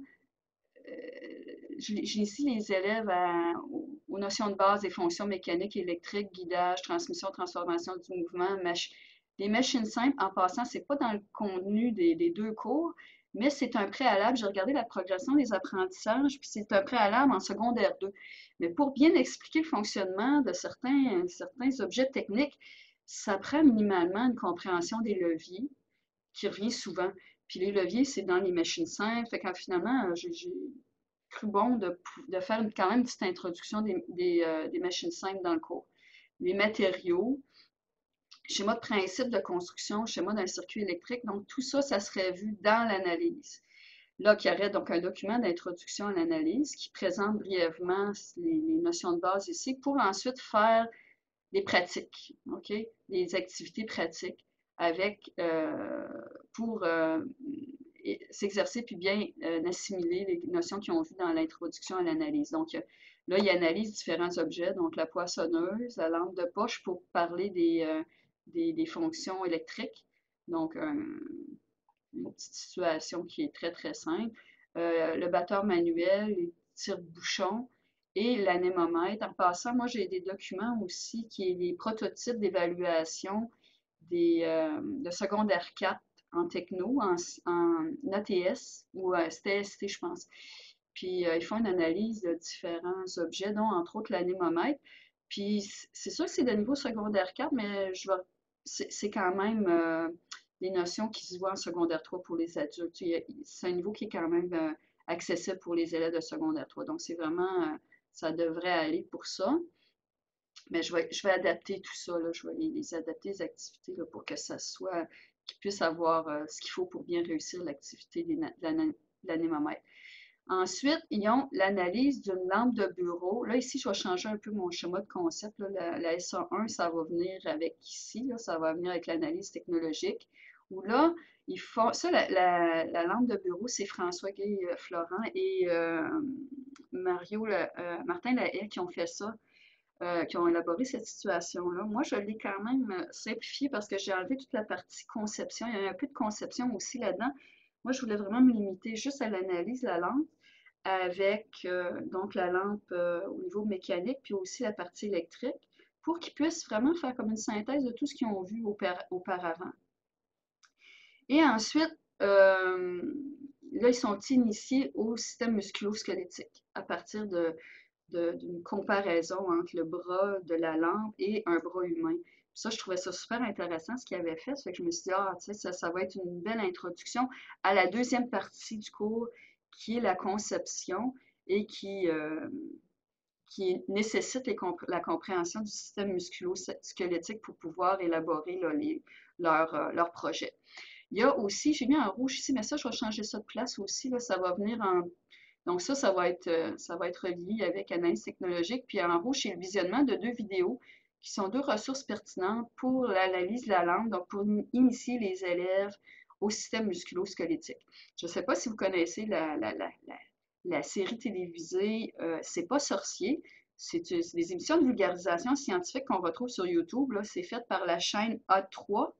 j'initie les élèves aux notions de base des fonctions mécaniques, électriques, guidage, transmission, transformation du mouvement. Les machines simples, en passant, c'est pas dans le contenu des deux cours, mais c'est un préalable. J'ai regardé la progression des apprentissages, puis c'est un préalable en secondaire 2. Mais pour bien expliquer le fonctionnement de certains objets techniques, ça prend minimalement une compréhension des leviers, qui revient souvent. Puis les leviers, c'est dans les machines simples. Fait que finalement, j'ai cru bon de faire quand même une petite introduction des machines simples dans le cours. Les matériaux, schéma de principe de construction, schéma d'un circuit électrique. Donc, tout ça, ça serait vu dans l'analyse. Là, il y aurait donc un document d'introduction à l'analyse qui présente brièvement les notions de base ici pour ensuite faire des pratiques, OK? Des activités pratiques avec, pour s'exercer puis bien assimiler les notions qu'ils ont vues dans l'introduction à l'analyse. Donc, là, il analyse différents objets, donc la poissonneuse, la lampe de poche pour parler des fonctions électriques. Donc, une petite situation qui est très, très simple. Le batteur manuel, les tire-bouchons et l'anémomètre. En passant, moi, j'ai des documents aussi qui est des prototypes d'évaluation de secondaire 4 en techno, en ATS ou STST, je pense. Puis, ils font une analyse de différents objets, dont entre autres l'anémomètre. Puis, c'est sûr que c'est de niveau secondaire 4, mais c'est quand même des notions qui se voient en secondaire 3 pour les adultes. C'est un niveau qui est quand même accessible pour les élèves de secondaire 3. Donc, c'est vraiment, ça devrait aller pour ça. Mais je vais adapter tout ça, là. Je vais les adapter, les activités, là, pour que ça soit, qu'ils puissent avoir ce qu'il faut pour bien réussir l'activité de l'anémomètre. Ensuite, ils ont l'analyse d'une lampe de bureau. Là, ici, je vais changer un peu mon schéma de concept. Là. La SA1, ça va venir avec ici, là, ça va venir avec l'analyse technologique. Où là, ils font ça, la lampe de bureau, c'est François-Guy Florent et Martin Lahaye qui ont fait ça. Qui ont élaboré cette situation-là. Moi, je l'ai quand même simplifié parce que j'ai enlevé toute la partie conception. Il y a un peu de conception aussi là-dedans. Moi, je voulais vraiment me limiter juste à l'analyse de la lampe avec donc la lampe au niveau mécanique, puis aussi la partie électrique, pour qu'ils puissent vraiment faire comme une synthèse de tout ce qu'ils ont vu auparavant. Et ensuite, là, ils sont initiés au système musculo-squelettique à partir d'une comparaison entre le bras de la lampe et un bras humain. Puis ça, je trouvais ça super intéressant ce qu'il avait fait. Ça fait que je me suis dit, tu sais, ça va être une belle introduction à la deuxième partie du cours, qui est la conception et qui nécessite la compréhension du système musculo-squelettique pour pouvoir élaborer là, leur projet. Il y a aussi, j'ai mis en rouge ici, mais ça, je vais changer ça de place aussi. Là, ça va venir en... Donc ça va être relié avec analyse technologique. Puis en rouge, c'est le visionnement de 2 vidéos qui sont 2 ressources pertinentes pour l'analyse de la langue, donc pour initier les élèves au système musculo-squelettique. Je ne sais pas si vous connaissez la série télévisée C'est pas sorcier. C'est des émissions de vulgarisation scientifique qu'on retrouve sur YouTube. C'est fait par la chaîne A3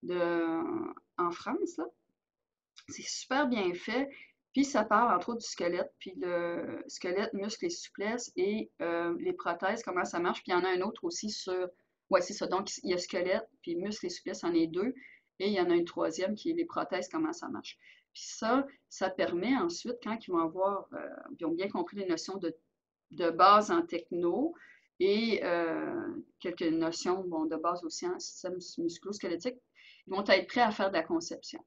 en France. C'est super bien fait. Puis ça parle entre autres du squelette, puis le squelette, muscles et souplesse et les prothèses, comment ça marche. Puis il y en a un autre aussi sur... Ouais, c'est ça. Donc il y a squelette, puis muscles et souplesse, en est 2. Et il y en a une troisième qui est les prothèses, comment ça marche. Puis ça permet ensuite, quand ils vont avoir, ils ont bien compris les notions de base en techno et quelques notions de base aussi en système musculo-squelettique, ils vont être prêts à faire de la conception.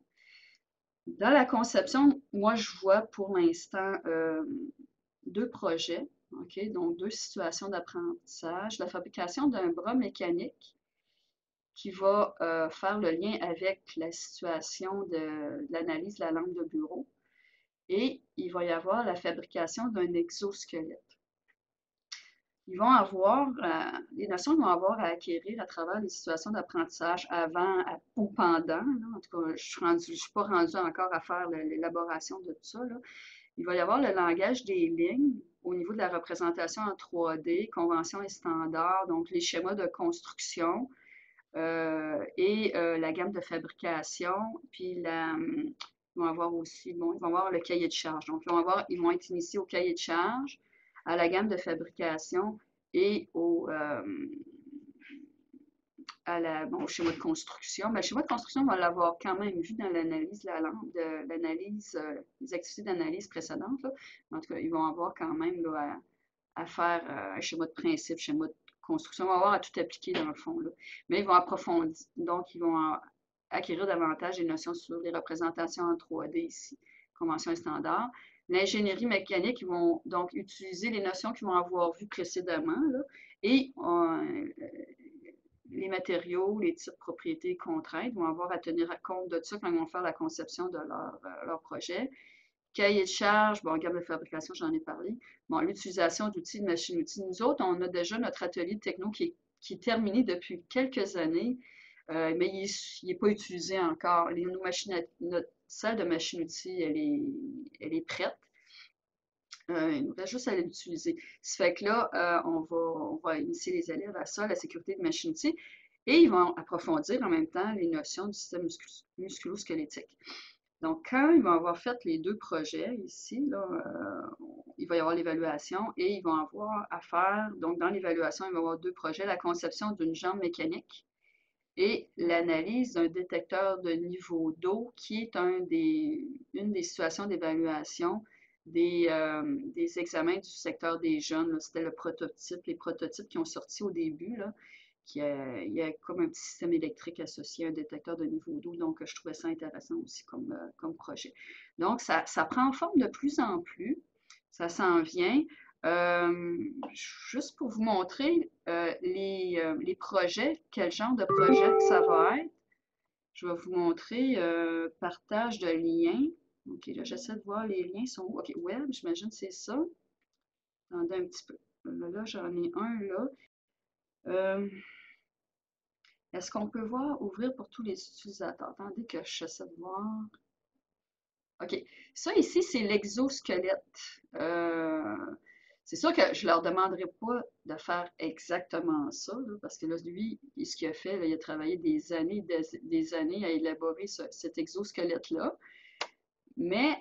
Dans la conception, moi, je vois pour l'instant 2 projets. OK, donc deux situations d'apprentissage. La fabrication d'un bras mécanique qui va faire le lien avec la situation de l'analyse de la lampe de bureau. Et il va y avoir la fabrication d'un exosquelette. Ils vont avoir, les notions vont avoir à acquérir à travers les situations d'apprentissage avant ou pendant. Là. En tout cas, je ne suis pas rendue encore à faire l'élaboration de tout ça. Là. Il va y avoir le langage des lignes au niveau de la représentation en 3D, conventions et standards, donc les schémas de construction et la gamme de fabrication, puis ils vont avoir aussi, bon, ils vont avoir le cahier de charge. Donc, ils vont être initiés au cahier de charge, à la gamme de fabrication et au schéma de construction. Mais le schéma de construction, on va l'avoir quand même vu dans l'analyse les activités d'analyse précédentes. Là. En tout cas, ils vont avoir quand même là, à faire un schéma de principe, schéma de construction. Ils vont avoir à tout appliquer dans le fond. Là. Mais ils vont approfondir. Donc, ils vont acquérir davantage des notions sur les représentations en 3D ici, conventions et standards. L'ingénierie mécanique, ils vont donc utiliser les notions qu'ils vont avoir vues précédemment là, et les matériaux, les types, propriétés, contraintes, vont avoir à tenir compte de ça quand ils vont faire la conception de leur projet. Cahier de charge, bon, gamme de fabrication, j'en ai parlé. Bon, l'utilisation d'outils, de machines-outils. Nous autres, on a déjà notre atelier de techno qui est terminé depuis quelques années, mais il n'est pas utilisé encore. Notre salle de machines-outils, elle est prête. Il nous reste juste à l'utiliser. Ça fait que là, on va initier les élèves à ça, la sécurité de machines-outils, et ils vont approfondir en même temps les notions du système musculo-squelettique. Donc, quand ils vont avoir fait les deux projets ici, là, il va y avoir l'évaluation et ils vont avoir à faire, donc dans l'évaluation, il va y avoir deux projets, la conception d'une jambe mécanique et l'analyse d'un détecteur de niveau d'eau qui est une des situations d'évaluation des examens du secteur des jeunes. C'était le prototype, les prototypes qui ont sorti au début, là, il y a comme un petit système électrique associé à un détecteur de niveau d'eau, donc je trouvais ça intéressant aussi comme projet. Donc, ça prend forme de plus en plus, ça s'en vient. Juste pour vous montrer les projets, quel genre de projet ça va être, je vais vous montrer partage de liens. OK, là, j'essaie de voir les liens sont où. OK, web, j'imagine que c'est ça. Attendez un petit peu. Là, j'en ai un là. Est-ce qu'on peut voir ouvrir pour tous les utilisateurs? Attendez que j'essaie de voir. OK. Ça ici, c'est l'exosquelette. C'est sûr que je ne leur demanderai pas de faire exactement ça, là, parce que là, lui, ce qu'il a fait, là, il a travaillé des années à élaborer cet exosquelette-là. Mais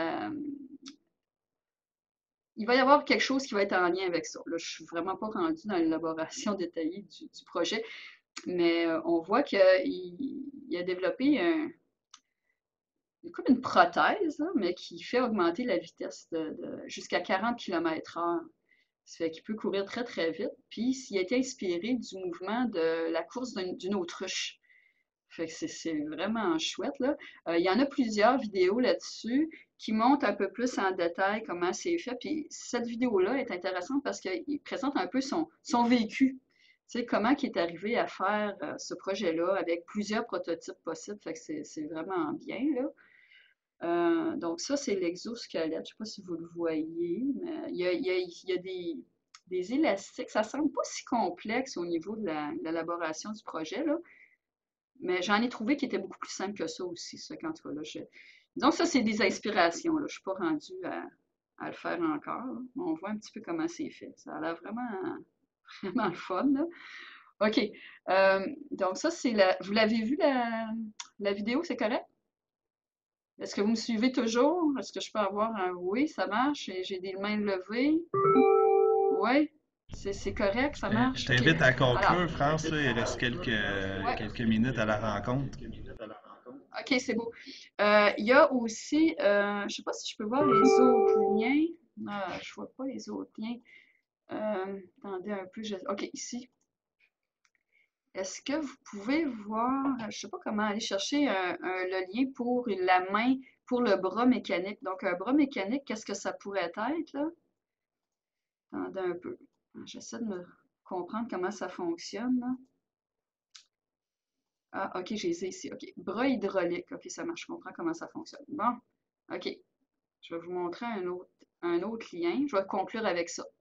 il va y avoir quelque chose qui va être en lien avec ça. Là, je ne suis vraiment pas rendue dans l'élaboration détaillée du projet. Mais on voit qu'il a développé comme une prothèse, là, mais qui fait augmenter la vitesse jusqu'à 40 km/h. Ça fait qu'il peut courir très, très vite. Puis, il a été inspiré du mouvement de la course d'une autruche. Fait que c'est vraiment chouette, là. Il y en a plusieurs vidéos là-dessus qui montrent un peu plus en détail comment c'est fait. Puis, cette vidéo-là est intéressante parce qu'il présente un peu son vécu. Tu sais, comment il est arrivé à faire ce projet-là avec plusieurs prototypes possibles. Fait que c'est vraiment bien, là. Donc ça, c'est l'exosquelette. Je ne sais pas si vous le voyez, mais il y a des élastiques. Ça ne semble pas si complexe au niveau de l'élaboration du projet, là. Mais j'en ai trouvé qui était beaucoup plus simple que ça aussi, ça, en tout cas, là. Donc ça, c'est des inspirations, là. Je ne suis pas rendue à le faire encore, là. On voit un petit peu comment c'est fait. Ça a l'air vraiment le fun, là. OK. Donc ça, c'est vous l'avez vu, la vidéo, c'est correct? Est-ce que vous me suivez toujours? Est-ce que je peux avoir un oui, ça marche? J'ai des mains levées? Oui? C'est correct, ça marche? Je t'invite à conclure, Alors, France. Là, il reste ouais. quelques minutes à la rencontre. OK, c'est beau. Il y a aussi, je ne sais pas si je peux voir les autres liens. Je ne vois pas les autres liens. Attendez un peu. OK, ici. Est-ce que vous pouvez voir, je ne sais pas comment aller chercher le lien pour la main, pour le bras mécanique. Donc, un bras mécanique, qu'est-ce que ça pourrait être, là? Attendez un peu. J'essaie de me comprendre comment ça fonctionne, là. Ah, OK, j'ai ici. OK. Bras hydraulique. OK, ça marche. Je comprends comment ça fonctionne. Bon, OK. Je vais vous montrer un autre lien. Je vais conclure avec ça.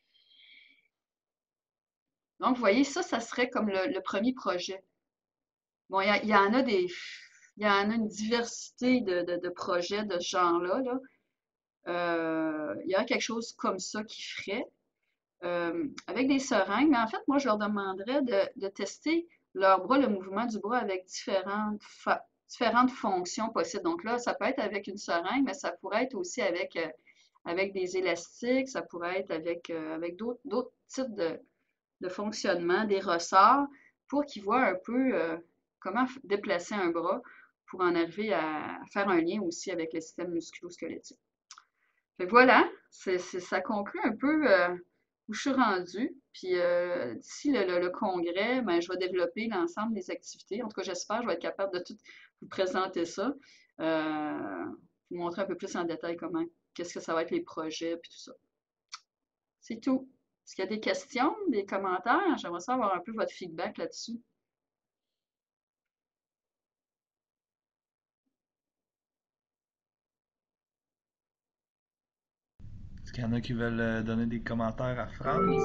Donc, vous voyez, ça serait comme le premier projet. Bon, il y en a il y en a une diversité de projets de ce genre-là, là. Il y aurait quelque chose comme ça qui ferait, avec des seringues. Mais en fait, moi, je leur demanderais de tester leur bras, le mouvement du bras avec différentes fonctions possibles. Donc là, ça peut être avec une seringue, mais ça pourrait être aussi avec des élastiques, ça pourrait être avec d'autres types de fonctionnement, des ressorts, pour qu'ils voient un peu comment déplacer un bras pour en arriver à faire un lien aussi avec le système musculo-squelettique. Fait que voilà, ça conclut un peu où je suis rendue. Puis d'ici le congrès, ben, je vais développer l'ensemble des activités. En tout cas, j'espère que je vais être capable de tout vous présenter ça, vous montrer un peu plus en détail qu'est-ce que ça va être les projets, puis tout ça. C'est tout. Est-ce qu'il y a des questions, des commentaires? J'aimerais savoir un peu votre feedback là-dessus. Est-ce qu'il y en a qui veulent donner des commentaires à France?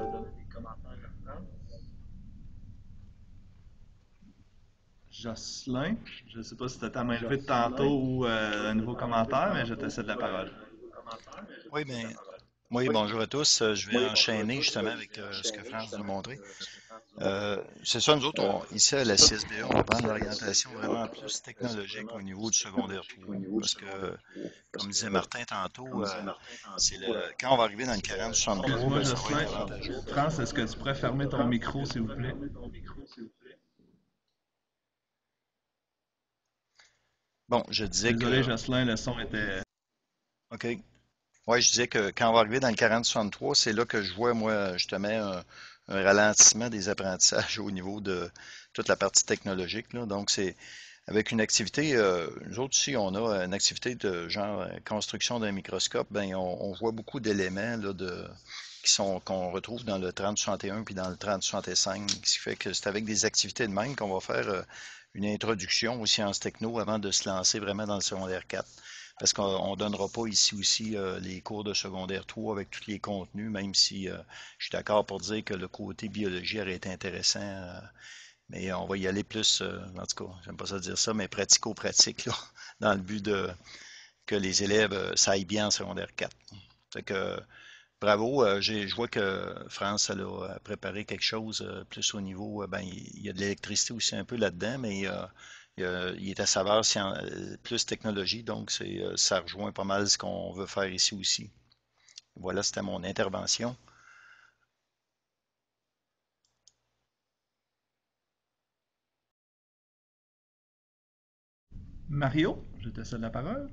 Jocelyn, je ne sais pas si tu as ta main levée de tantôt ou un nouveau commentaire, mais je te cède la parole. Oui, bien, oui, bonjour à tous. Je vais enchaîner justement avec ce que France nous a montré. C'est ça, nous autres, ici à la CSBA, on va prendre l'orientation vraiment plus technologique au niveau du secondaire 3. Parce que, comme disait Martin tantôt, quand on va arriver dans le 40-63, Excuse-moi, ça va être Jocelyn. avantageux. France, est-ce que tu pourrais fermer ton micro, s'il vous plaît? Bon, je disais Désolé, que, Jocelyn, le son était... OK. Oui, je disais que quand on va arriver dans le 40-63, c'est là que je vois, moi, justement, un ralentissement des apprentissages au niveau de toute la partie technologique, là. Donc, c'est avec une activité, nous autres ici, on a une activité de genre construction d'un microscope, ben on voit beaucoup d'éléments là, qu'on retrouve dans le 3061 puis dans le 3065, ce qui fait que c'est avec des activités de même qu'on va faire une introduction aux sciences techno avant de se lancer vraiment dans le secondaire 4. Parce qu'on ne donnera pas ici aussi les cours de secondaire 3 avec tous les contenus, même si je suis d'accord pour dire que le côté biologie aurait été intéressant. Mais on va y aller plus, en tout cas, j'aime pas ça dire ça, mais pratico-pratique, là, dans le but que les élèves ça aille bien en secondaire 4. Fait que, bravo, je vois que France elle a préparé quelque chose plus au niveau, ben, il y a de l'électricité aussi un peu là-dedans, mais il est à saveur plus technologie, donc ça rejoint pas mal ce qu'on veut faire ici aussi. Voilà, c'était mon intervention. Mario, je te cède la parole.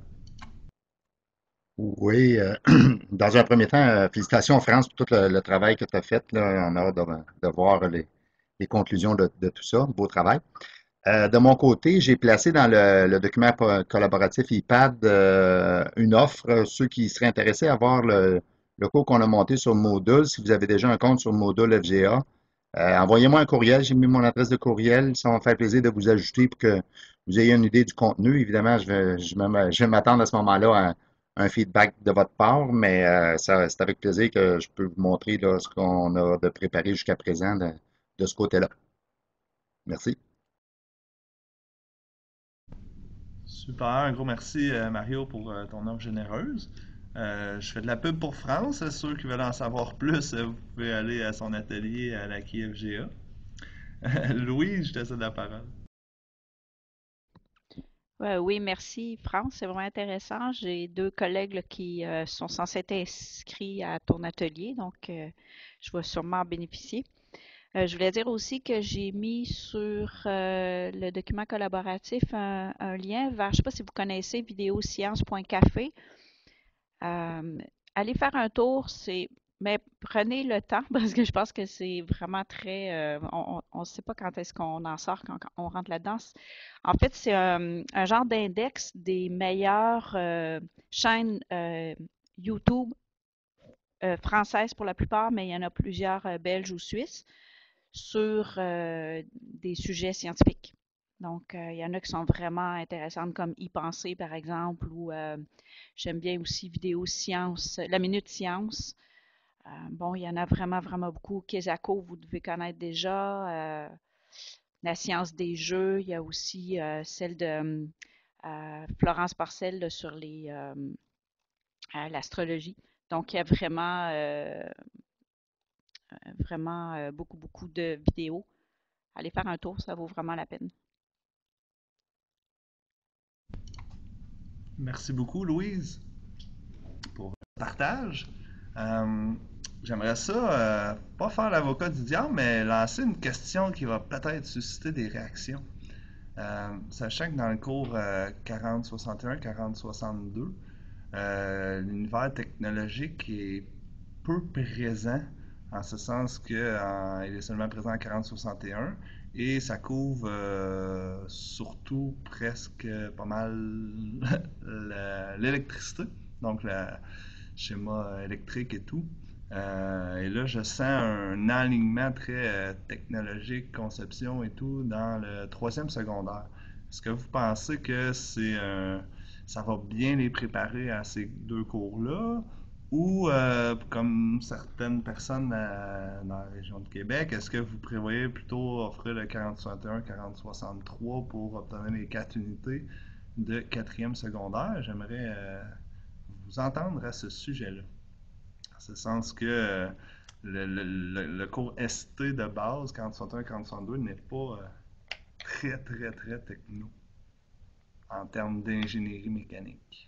Oui, dans un premier temps, félicitations France pour tout le travail que tu as fait, là. On a hâte de voir les conclusions de tout ça. Beau travail. De mon côté, j'ai placé dans le document collaboratif iPad une offre. Ceux qui seraient intéressés à voir le cours qu'on a monté sur Moodle, si vous avez déjà un compte sur Moodle FGA, envoyez-moi un courriel. J'ai mis mon adresse de courriel. Ça va me faire plaisir de vous ajouter pour que vous ayez une idée du contenu. Évidemment, je vais m'attendre à ce moment-là à un feedback de votre part, mais c'est avec plaisir que je peux vous montrer là, ce qu'on a de préparé jusqu'à présent de ce côté-là. Merci. Super, un gros merci Mario pour ton offre généreuse. Je fais de la pub pour France. Ceux qui veulent en savoir plus, vous pouvez aller à son atelier à la KFGA. Louis, je te cède la parole. Oui, merci, France. C'est vraiment intéressant. J'ai deux collègues là, qui sont censés être inscrits à ton atelier, donc je vais sûrement en bénéficier. Je voulais dire aussi que j'ai mis sur le document collaboratif un lien vers, je ne sais pas si vous connaissez vidéoscience.café. Allez faire un tour, mais prenez le temps parce que je pense que c'est vraiment très, on ne sait pas quand est-ce qu'on en sort quand on rentre là-dedans. En fait, c'est un genre d'index des meilleures chaînes YouTube françaises pour la plupart, mais il y en a plusieurs belges ou suisses sur des sujets scientifiques. Donc, il y en a qui sont vraiment intéressantes, comme Y penser, par exemple, ou j'aime bien aussi Vidéo Science, la Minute Science. Bon, il y en a vraiment, vraiment beaucoup. Kesako, vous devez connaître déjà. La science des jeux. Il y a aussi celle de Florence Parcel là, sur l'astrologie. Donc, il y a vraiment beaucoup, beaucoup de vidéos. Allez faire un tour, ça vaut vraiment la peine. Merci beaucoup, Louise, pour le partage. J'aimerais ça, pas faire l'avocat du diable, mais lancer une question qui va peut-être susciter des réactions. Sachant que dans le cours 4061, 4062, l'univers technologique est peu présent, en ce sens qu'il est seulement présent en 4061 et ça couvre surtout presque pas mal l'électricité, donc le schéma électrique et tout. Et là, je sens un alignement très technologique, conception et tout dans le troisième secondaire. Est-ce que vous pensez que ça va bien les préparer à ces deux cours-là? Ou, comme certaines personnes dans la région de Québec, est-ce que vous prévoyez plutôt offrir le 4061, 4063 pour obtenir les 4 unités de quatrième secondaire? J'aimerais vous entendre à ce sujet-là. En ce sens que le cours ST de base, 4061, 4062, n'est pas très, très, très techno en termes d'ingénierie mécanique.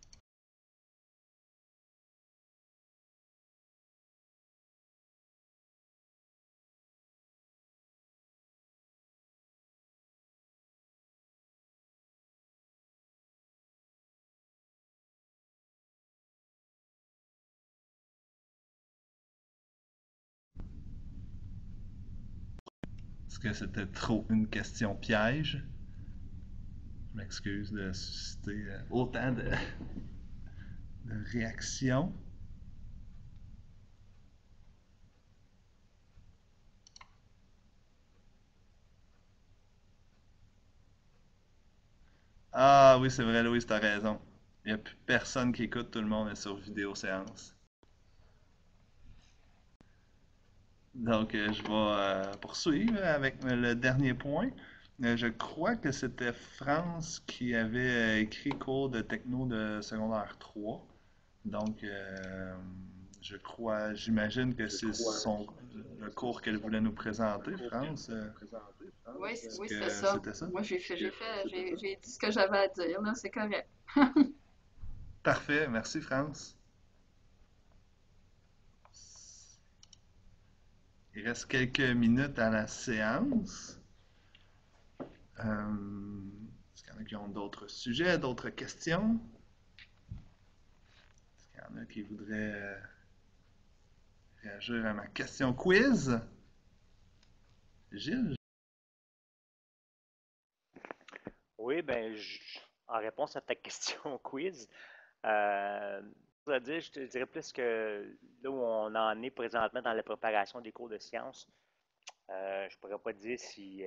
Est-ce que c'était trop une question piège? Je m'excuse de susciter autant de réactions. Ah oui, c'est vrai, Louis, t'as raison. Il n'y a plus personne qui écoute, tout le monde est sur vidéoséance. Donc, je vais poursuivre avec le dernier point. Je crois que c'était France qui avait écrit cours de techno de secondaire 3. Donc, j'imagine que c'est le cours qu'elle voulait nous présenter, France. Oui, Est-ce oui, que c'était ça. c'était ça? Moi, j'ai dit ce que j'avais à dire, là, c'est correct. Parfait, merci France. Il reste quelques minutes à la séance. Est-ce qu'il y en a qui ont d'autres sujets, d'autres questions? Est-ce qu'il y en a qui voudraient réagir à ma question quiz? Gilles? Oui, ben, en réponse à ta question quiz, je te dirais plus que là où on en est présentement dans la préparation des cours de sciences, je pourrais pas dire si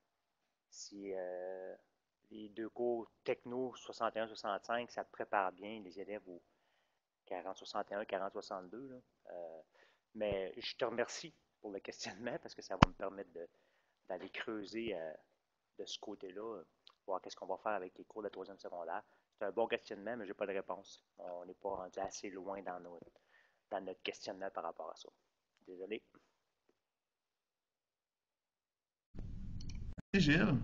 les deux cours techno 61-65, ça te prépare bien les élèves au 40-61, 40-62. Mais je te remercie pour le questionnement parce que ça va me permettre d'aller creuser de ce côté-là, voir qu'est-ce qu'on va faire avec les cours de troisième secondaire. C'est un bon questionnement, mais je n'ai pas de réponse. On n'est pas rendu assez loin dans notre questionnement par rapport à ça. Désolé. Merci Gilles.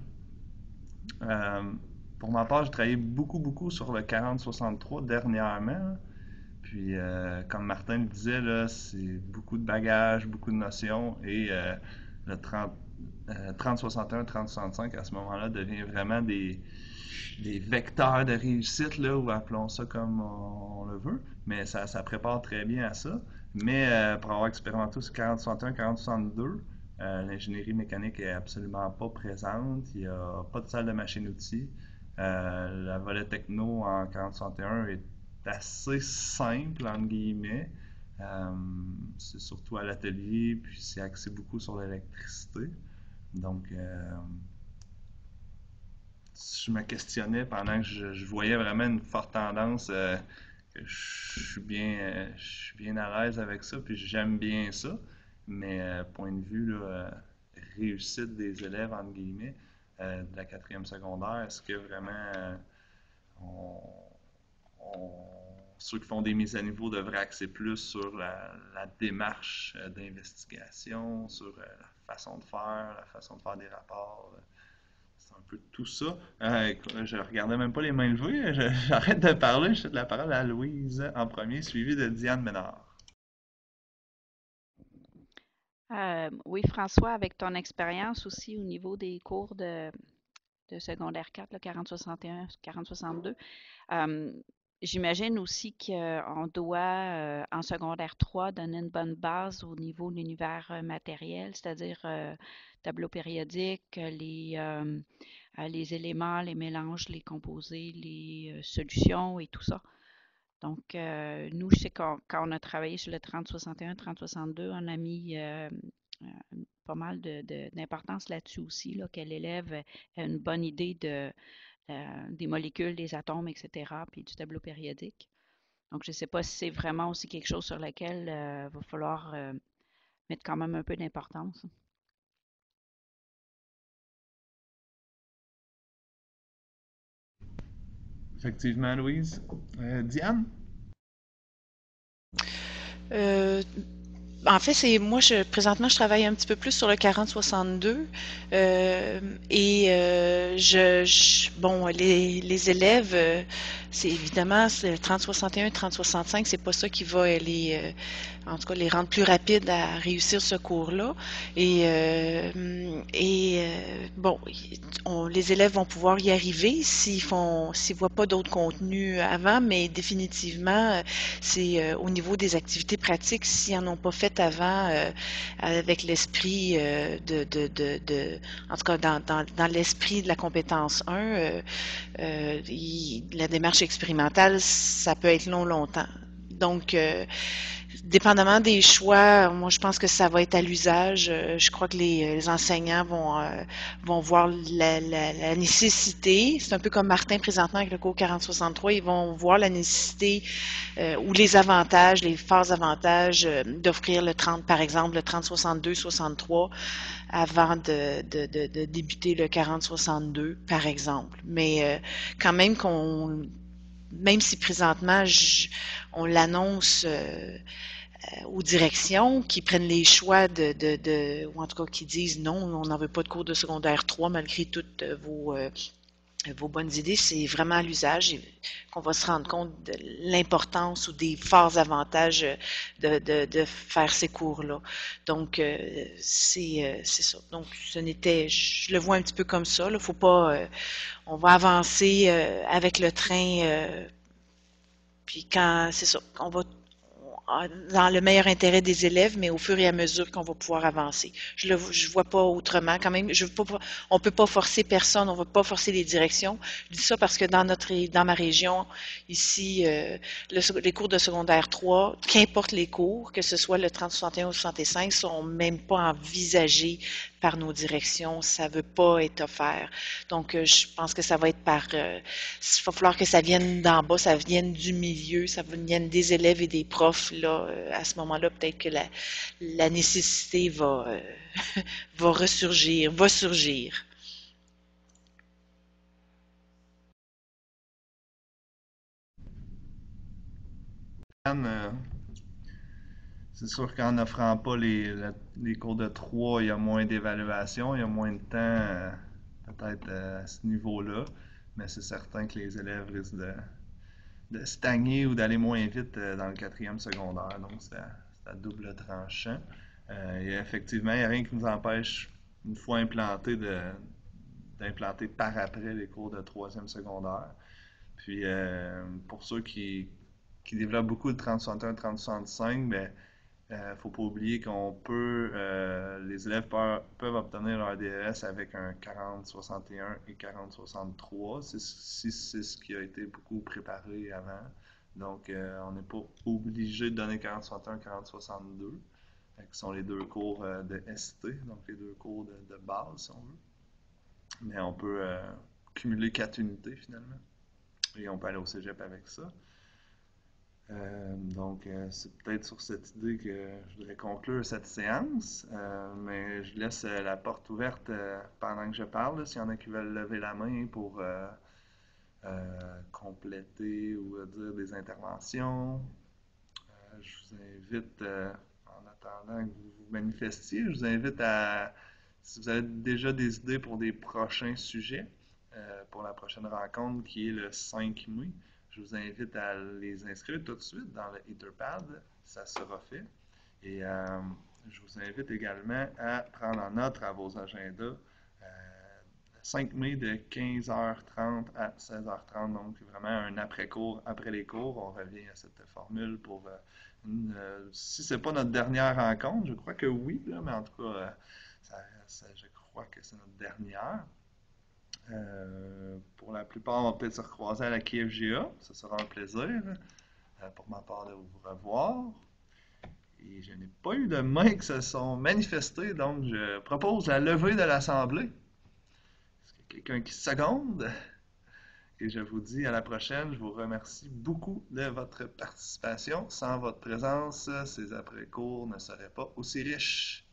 Pour ma part, j'ai travaillé beaucoup sur le 40-63 dernièrement. Puis, comme Martin le disait, là, c'est beaucoup de bagages, beaucoup de notions. Et le 30-61, 30-65, à ce moment-là, devient vraiment des vecteurs de réussite, là, ou appelons ça comme on le veut. Mais ça prépare très bien à ça. Mais pour avoir expérimenté sur 40-61, 40-62, l'ingénierie mécanique est absolument pas présente. Il n'y a pas de salle de machine-outils. La volet techno en 40-61 est assez simple, entre guillemets. Euh, c'est surtout à l'atelier, puis c'est axé beaucoup sur l'électricité. Donc, je me questionnais pendant que je voyais vraiment une forte tendance, que je suis bien à l'aise avec ça, puis j'aime bien ça. Mais point de vue là, réussite des élèves, entre guillemets, de la quatrième secondaire, est-ce que vraiment on, ceux qui font des mises à niveau devraient axer plus sur la démarche d'investigation, sur la façon de faire des rapports. C'est un peu tout ça. Je regardais même pas les mains levées. J'arrête de parler. Je cède la parole à Louise en premier, suivi de Diane Ménard. Oui, François, avec ton expérience aussi au niveau des cours de secondaire 4, 4061, 4062, j'imagine aussi qu'on doit, en secondaire 3, donner une bonne base au niveau de l'univers matériel, c'est-à-dire tableau périodique, les éléments, les mélanges, les composés, les solutions et tout ça. Donc, nous, je sais quand on a travaillé sur le 3061, 3062, on a mis pas mal d'importance là-dessus aussi, là, que l'élève ait une bonne idée des molécules, des atomes, etc., puis du tableau périodique. Donc, je ne sais pas si c'est vraiment aussi quelque chose sur lequel il va falloir mettre quand même un peu d'importance. Effectivement, Louise. Diane? En fait, présentement, je travaille un petit peu plus sur le 40-62 bon, les élèves, c'est évidemment le 30-61, 30-65, c'est pas ça qui va en tout cas, les rendre plus rapides à réussir ce cours-là. Bon, les élèves vont pouvoir y arriver s'ils voient pas d'autres contenus avant, mais définitivement, c'est au niveau des activités pratiques, s'ils n'en ont pas fait avant, avec l'esprit en tout cas dans l'esprit de la compétence 1, la démarche expérimentale, ça peut être longtemps. Donc, dépendamment des choix, moi je pense que ça va être à l'usage. Je crois que les enseignants vont voir la nécessité. C'est un peu comme Martin présentement avec le cours 4063, ils vont voir la nécessité ou les avantages, les forts avantages d'offrir le 30, par exemple, le 3062, 63 avant de débuter le 4062, par exemple. Mais quand même même si présentement on l'annonce aux directions qui prennent les choix ou en tout cas qui disent non, on n'en veut pas de cours de secondaire 3 malgré toutes vos bonnes idées, c'est vraiment à l'usage qu'on va se rendre compte de l'importance ou des forts avantages de faire ces cours-là. Donc, c'est ça. Donc, je le vois un petit peu comme ça. Là. Faut pas, on va avancer avec le train, puis c'est ça, on va dans le meilleur intérêt des élèves, mais au fur et à mesure qu'on va pouvoir avancer. Je vois pas autrement. Quand même, on peut pas forcer personne, on va pas forcer les directions. Je dis ça parce que dans ma région, ici, les cours de secondaire 3, qu'importe les cours, que ce soit le 3061 ou 65, sont même pas envisagés par nos directions. Ça veut pas être offert. Donc, je pense que ça va être il va falloir que ça vienne d'en bas, ça vienne du milieu, ça vienne des élèves et des profs. Là, à ce moment-là, peut-être que la nécessité va surgir. C'est sûr qu'en n'offrant pas les cours de 3, il y a moins d'évaluation, il y a moins de temps peut-être à ce niveau-là, mais c'est certain que les élèves risquent de stagner ou d'aller moins vite dans le quatrième secondaire, donc c'est à double tranchant. Et effectivement, il n'y a rien qui nous empêche, une fois implanté, d'implanter par après les cours de troisième secondaire. Puis pour ceux qui développent beaucoup le 3061, 3065, ben, faut pas oublier les élèves peuvent obtenir leur DES avec un 4061 et 4063, si c'est ce qui a été beaucoup préparé avant. Donc, on n'est pas obligé de donner 40-61, 40-62, qui sont les deux cours de ST, donc les deux cours de base, si on veut. Mais on peut cumuler 4 unités finalement. Et on peut aller au cégep avec ça. Donc, c'est peut-être sur cette idée que je voudrais conclure cette séance, mais je laisse la porte ouverte pendant que je parle, s'il y en a qui veulent lever la main pour compléter ou dire des interventions. Je vous invite, en attendant que vous vous manifestiez, je vous invite à, si vous avez déjà des idées pour des prochains sujets, pour la prochaine rencontre qui est le 5 mai, je vous invite à les inscrire tout de suite dans le Etherpad, ça sera fait. Et je vous invite également à prendre en note à vos agendas 5 mai de 15h30 à 16h30, donc vraiment un après-cours, après les cours. On revient à cette formule pour, si ce n'est pas notre dernière rencontre, je crois que oui, là, mais en tout cas, je crois que c'est notre dernière. Pour la plupart, on va peut-être se recroiser à la KFGA. Ce sera un plaisir pour ma part de vous revoir. Et je n'ai pas eu de mains qui se sont manifestées, donc je propose la levée de l'Assemblée. Est-ce qu'il y a quelqu'un qui seconde? Et je vous dis à la prochaine. Je vous remercie beaucoup de votre participation. Sans votre présence, ces après-cours ne seraient pas aussi riches.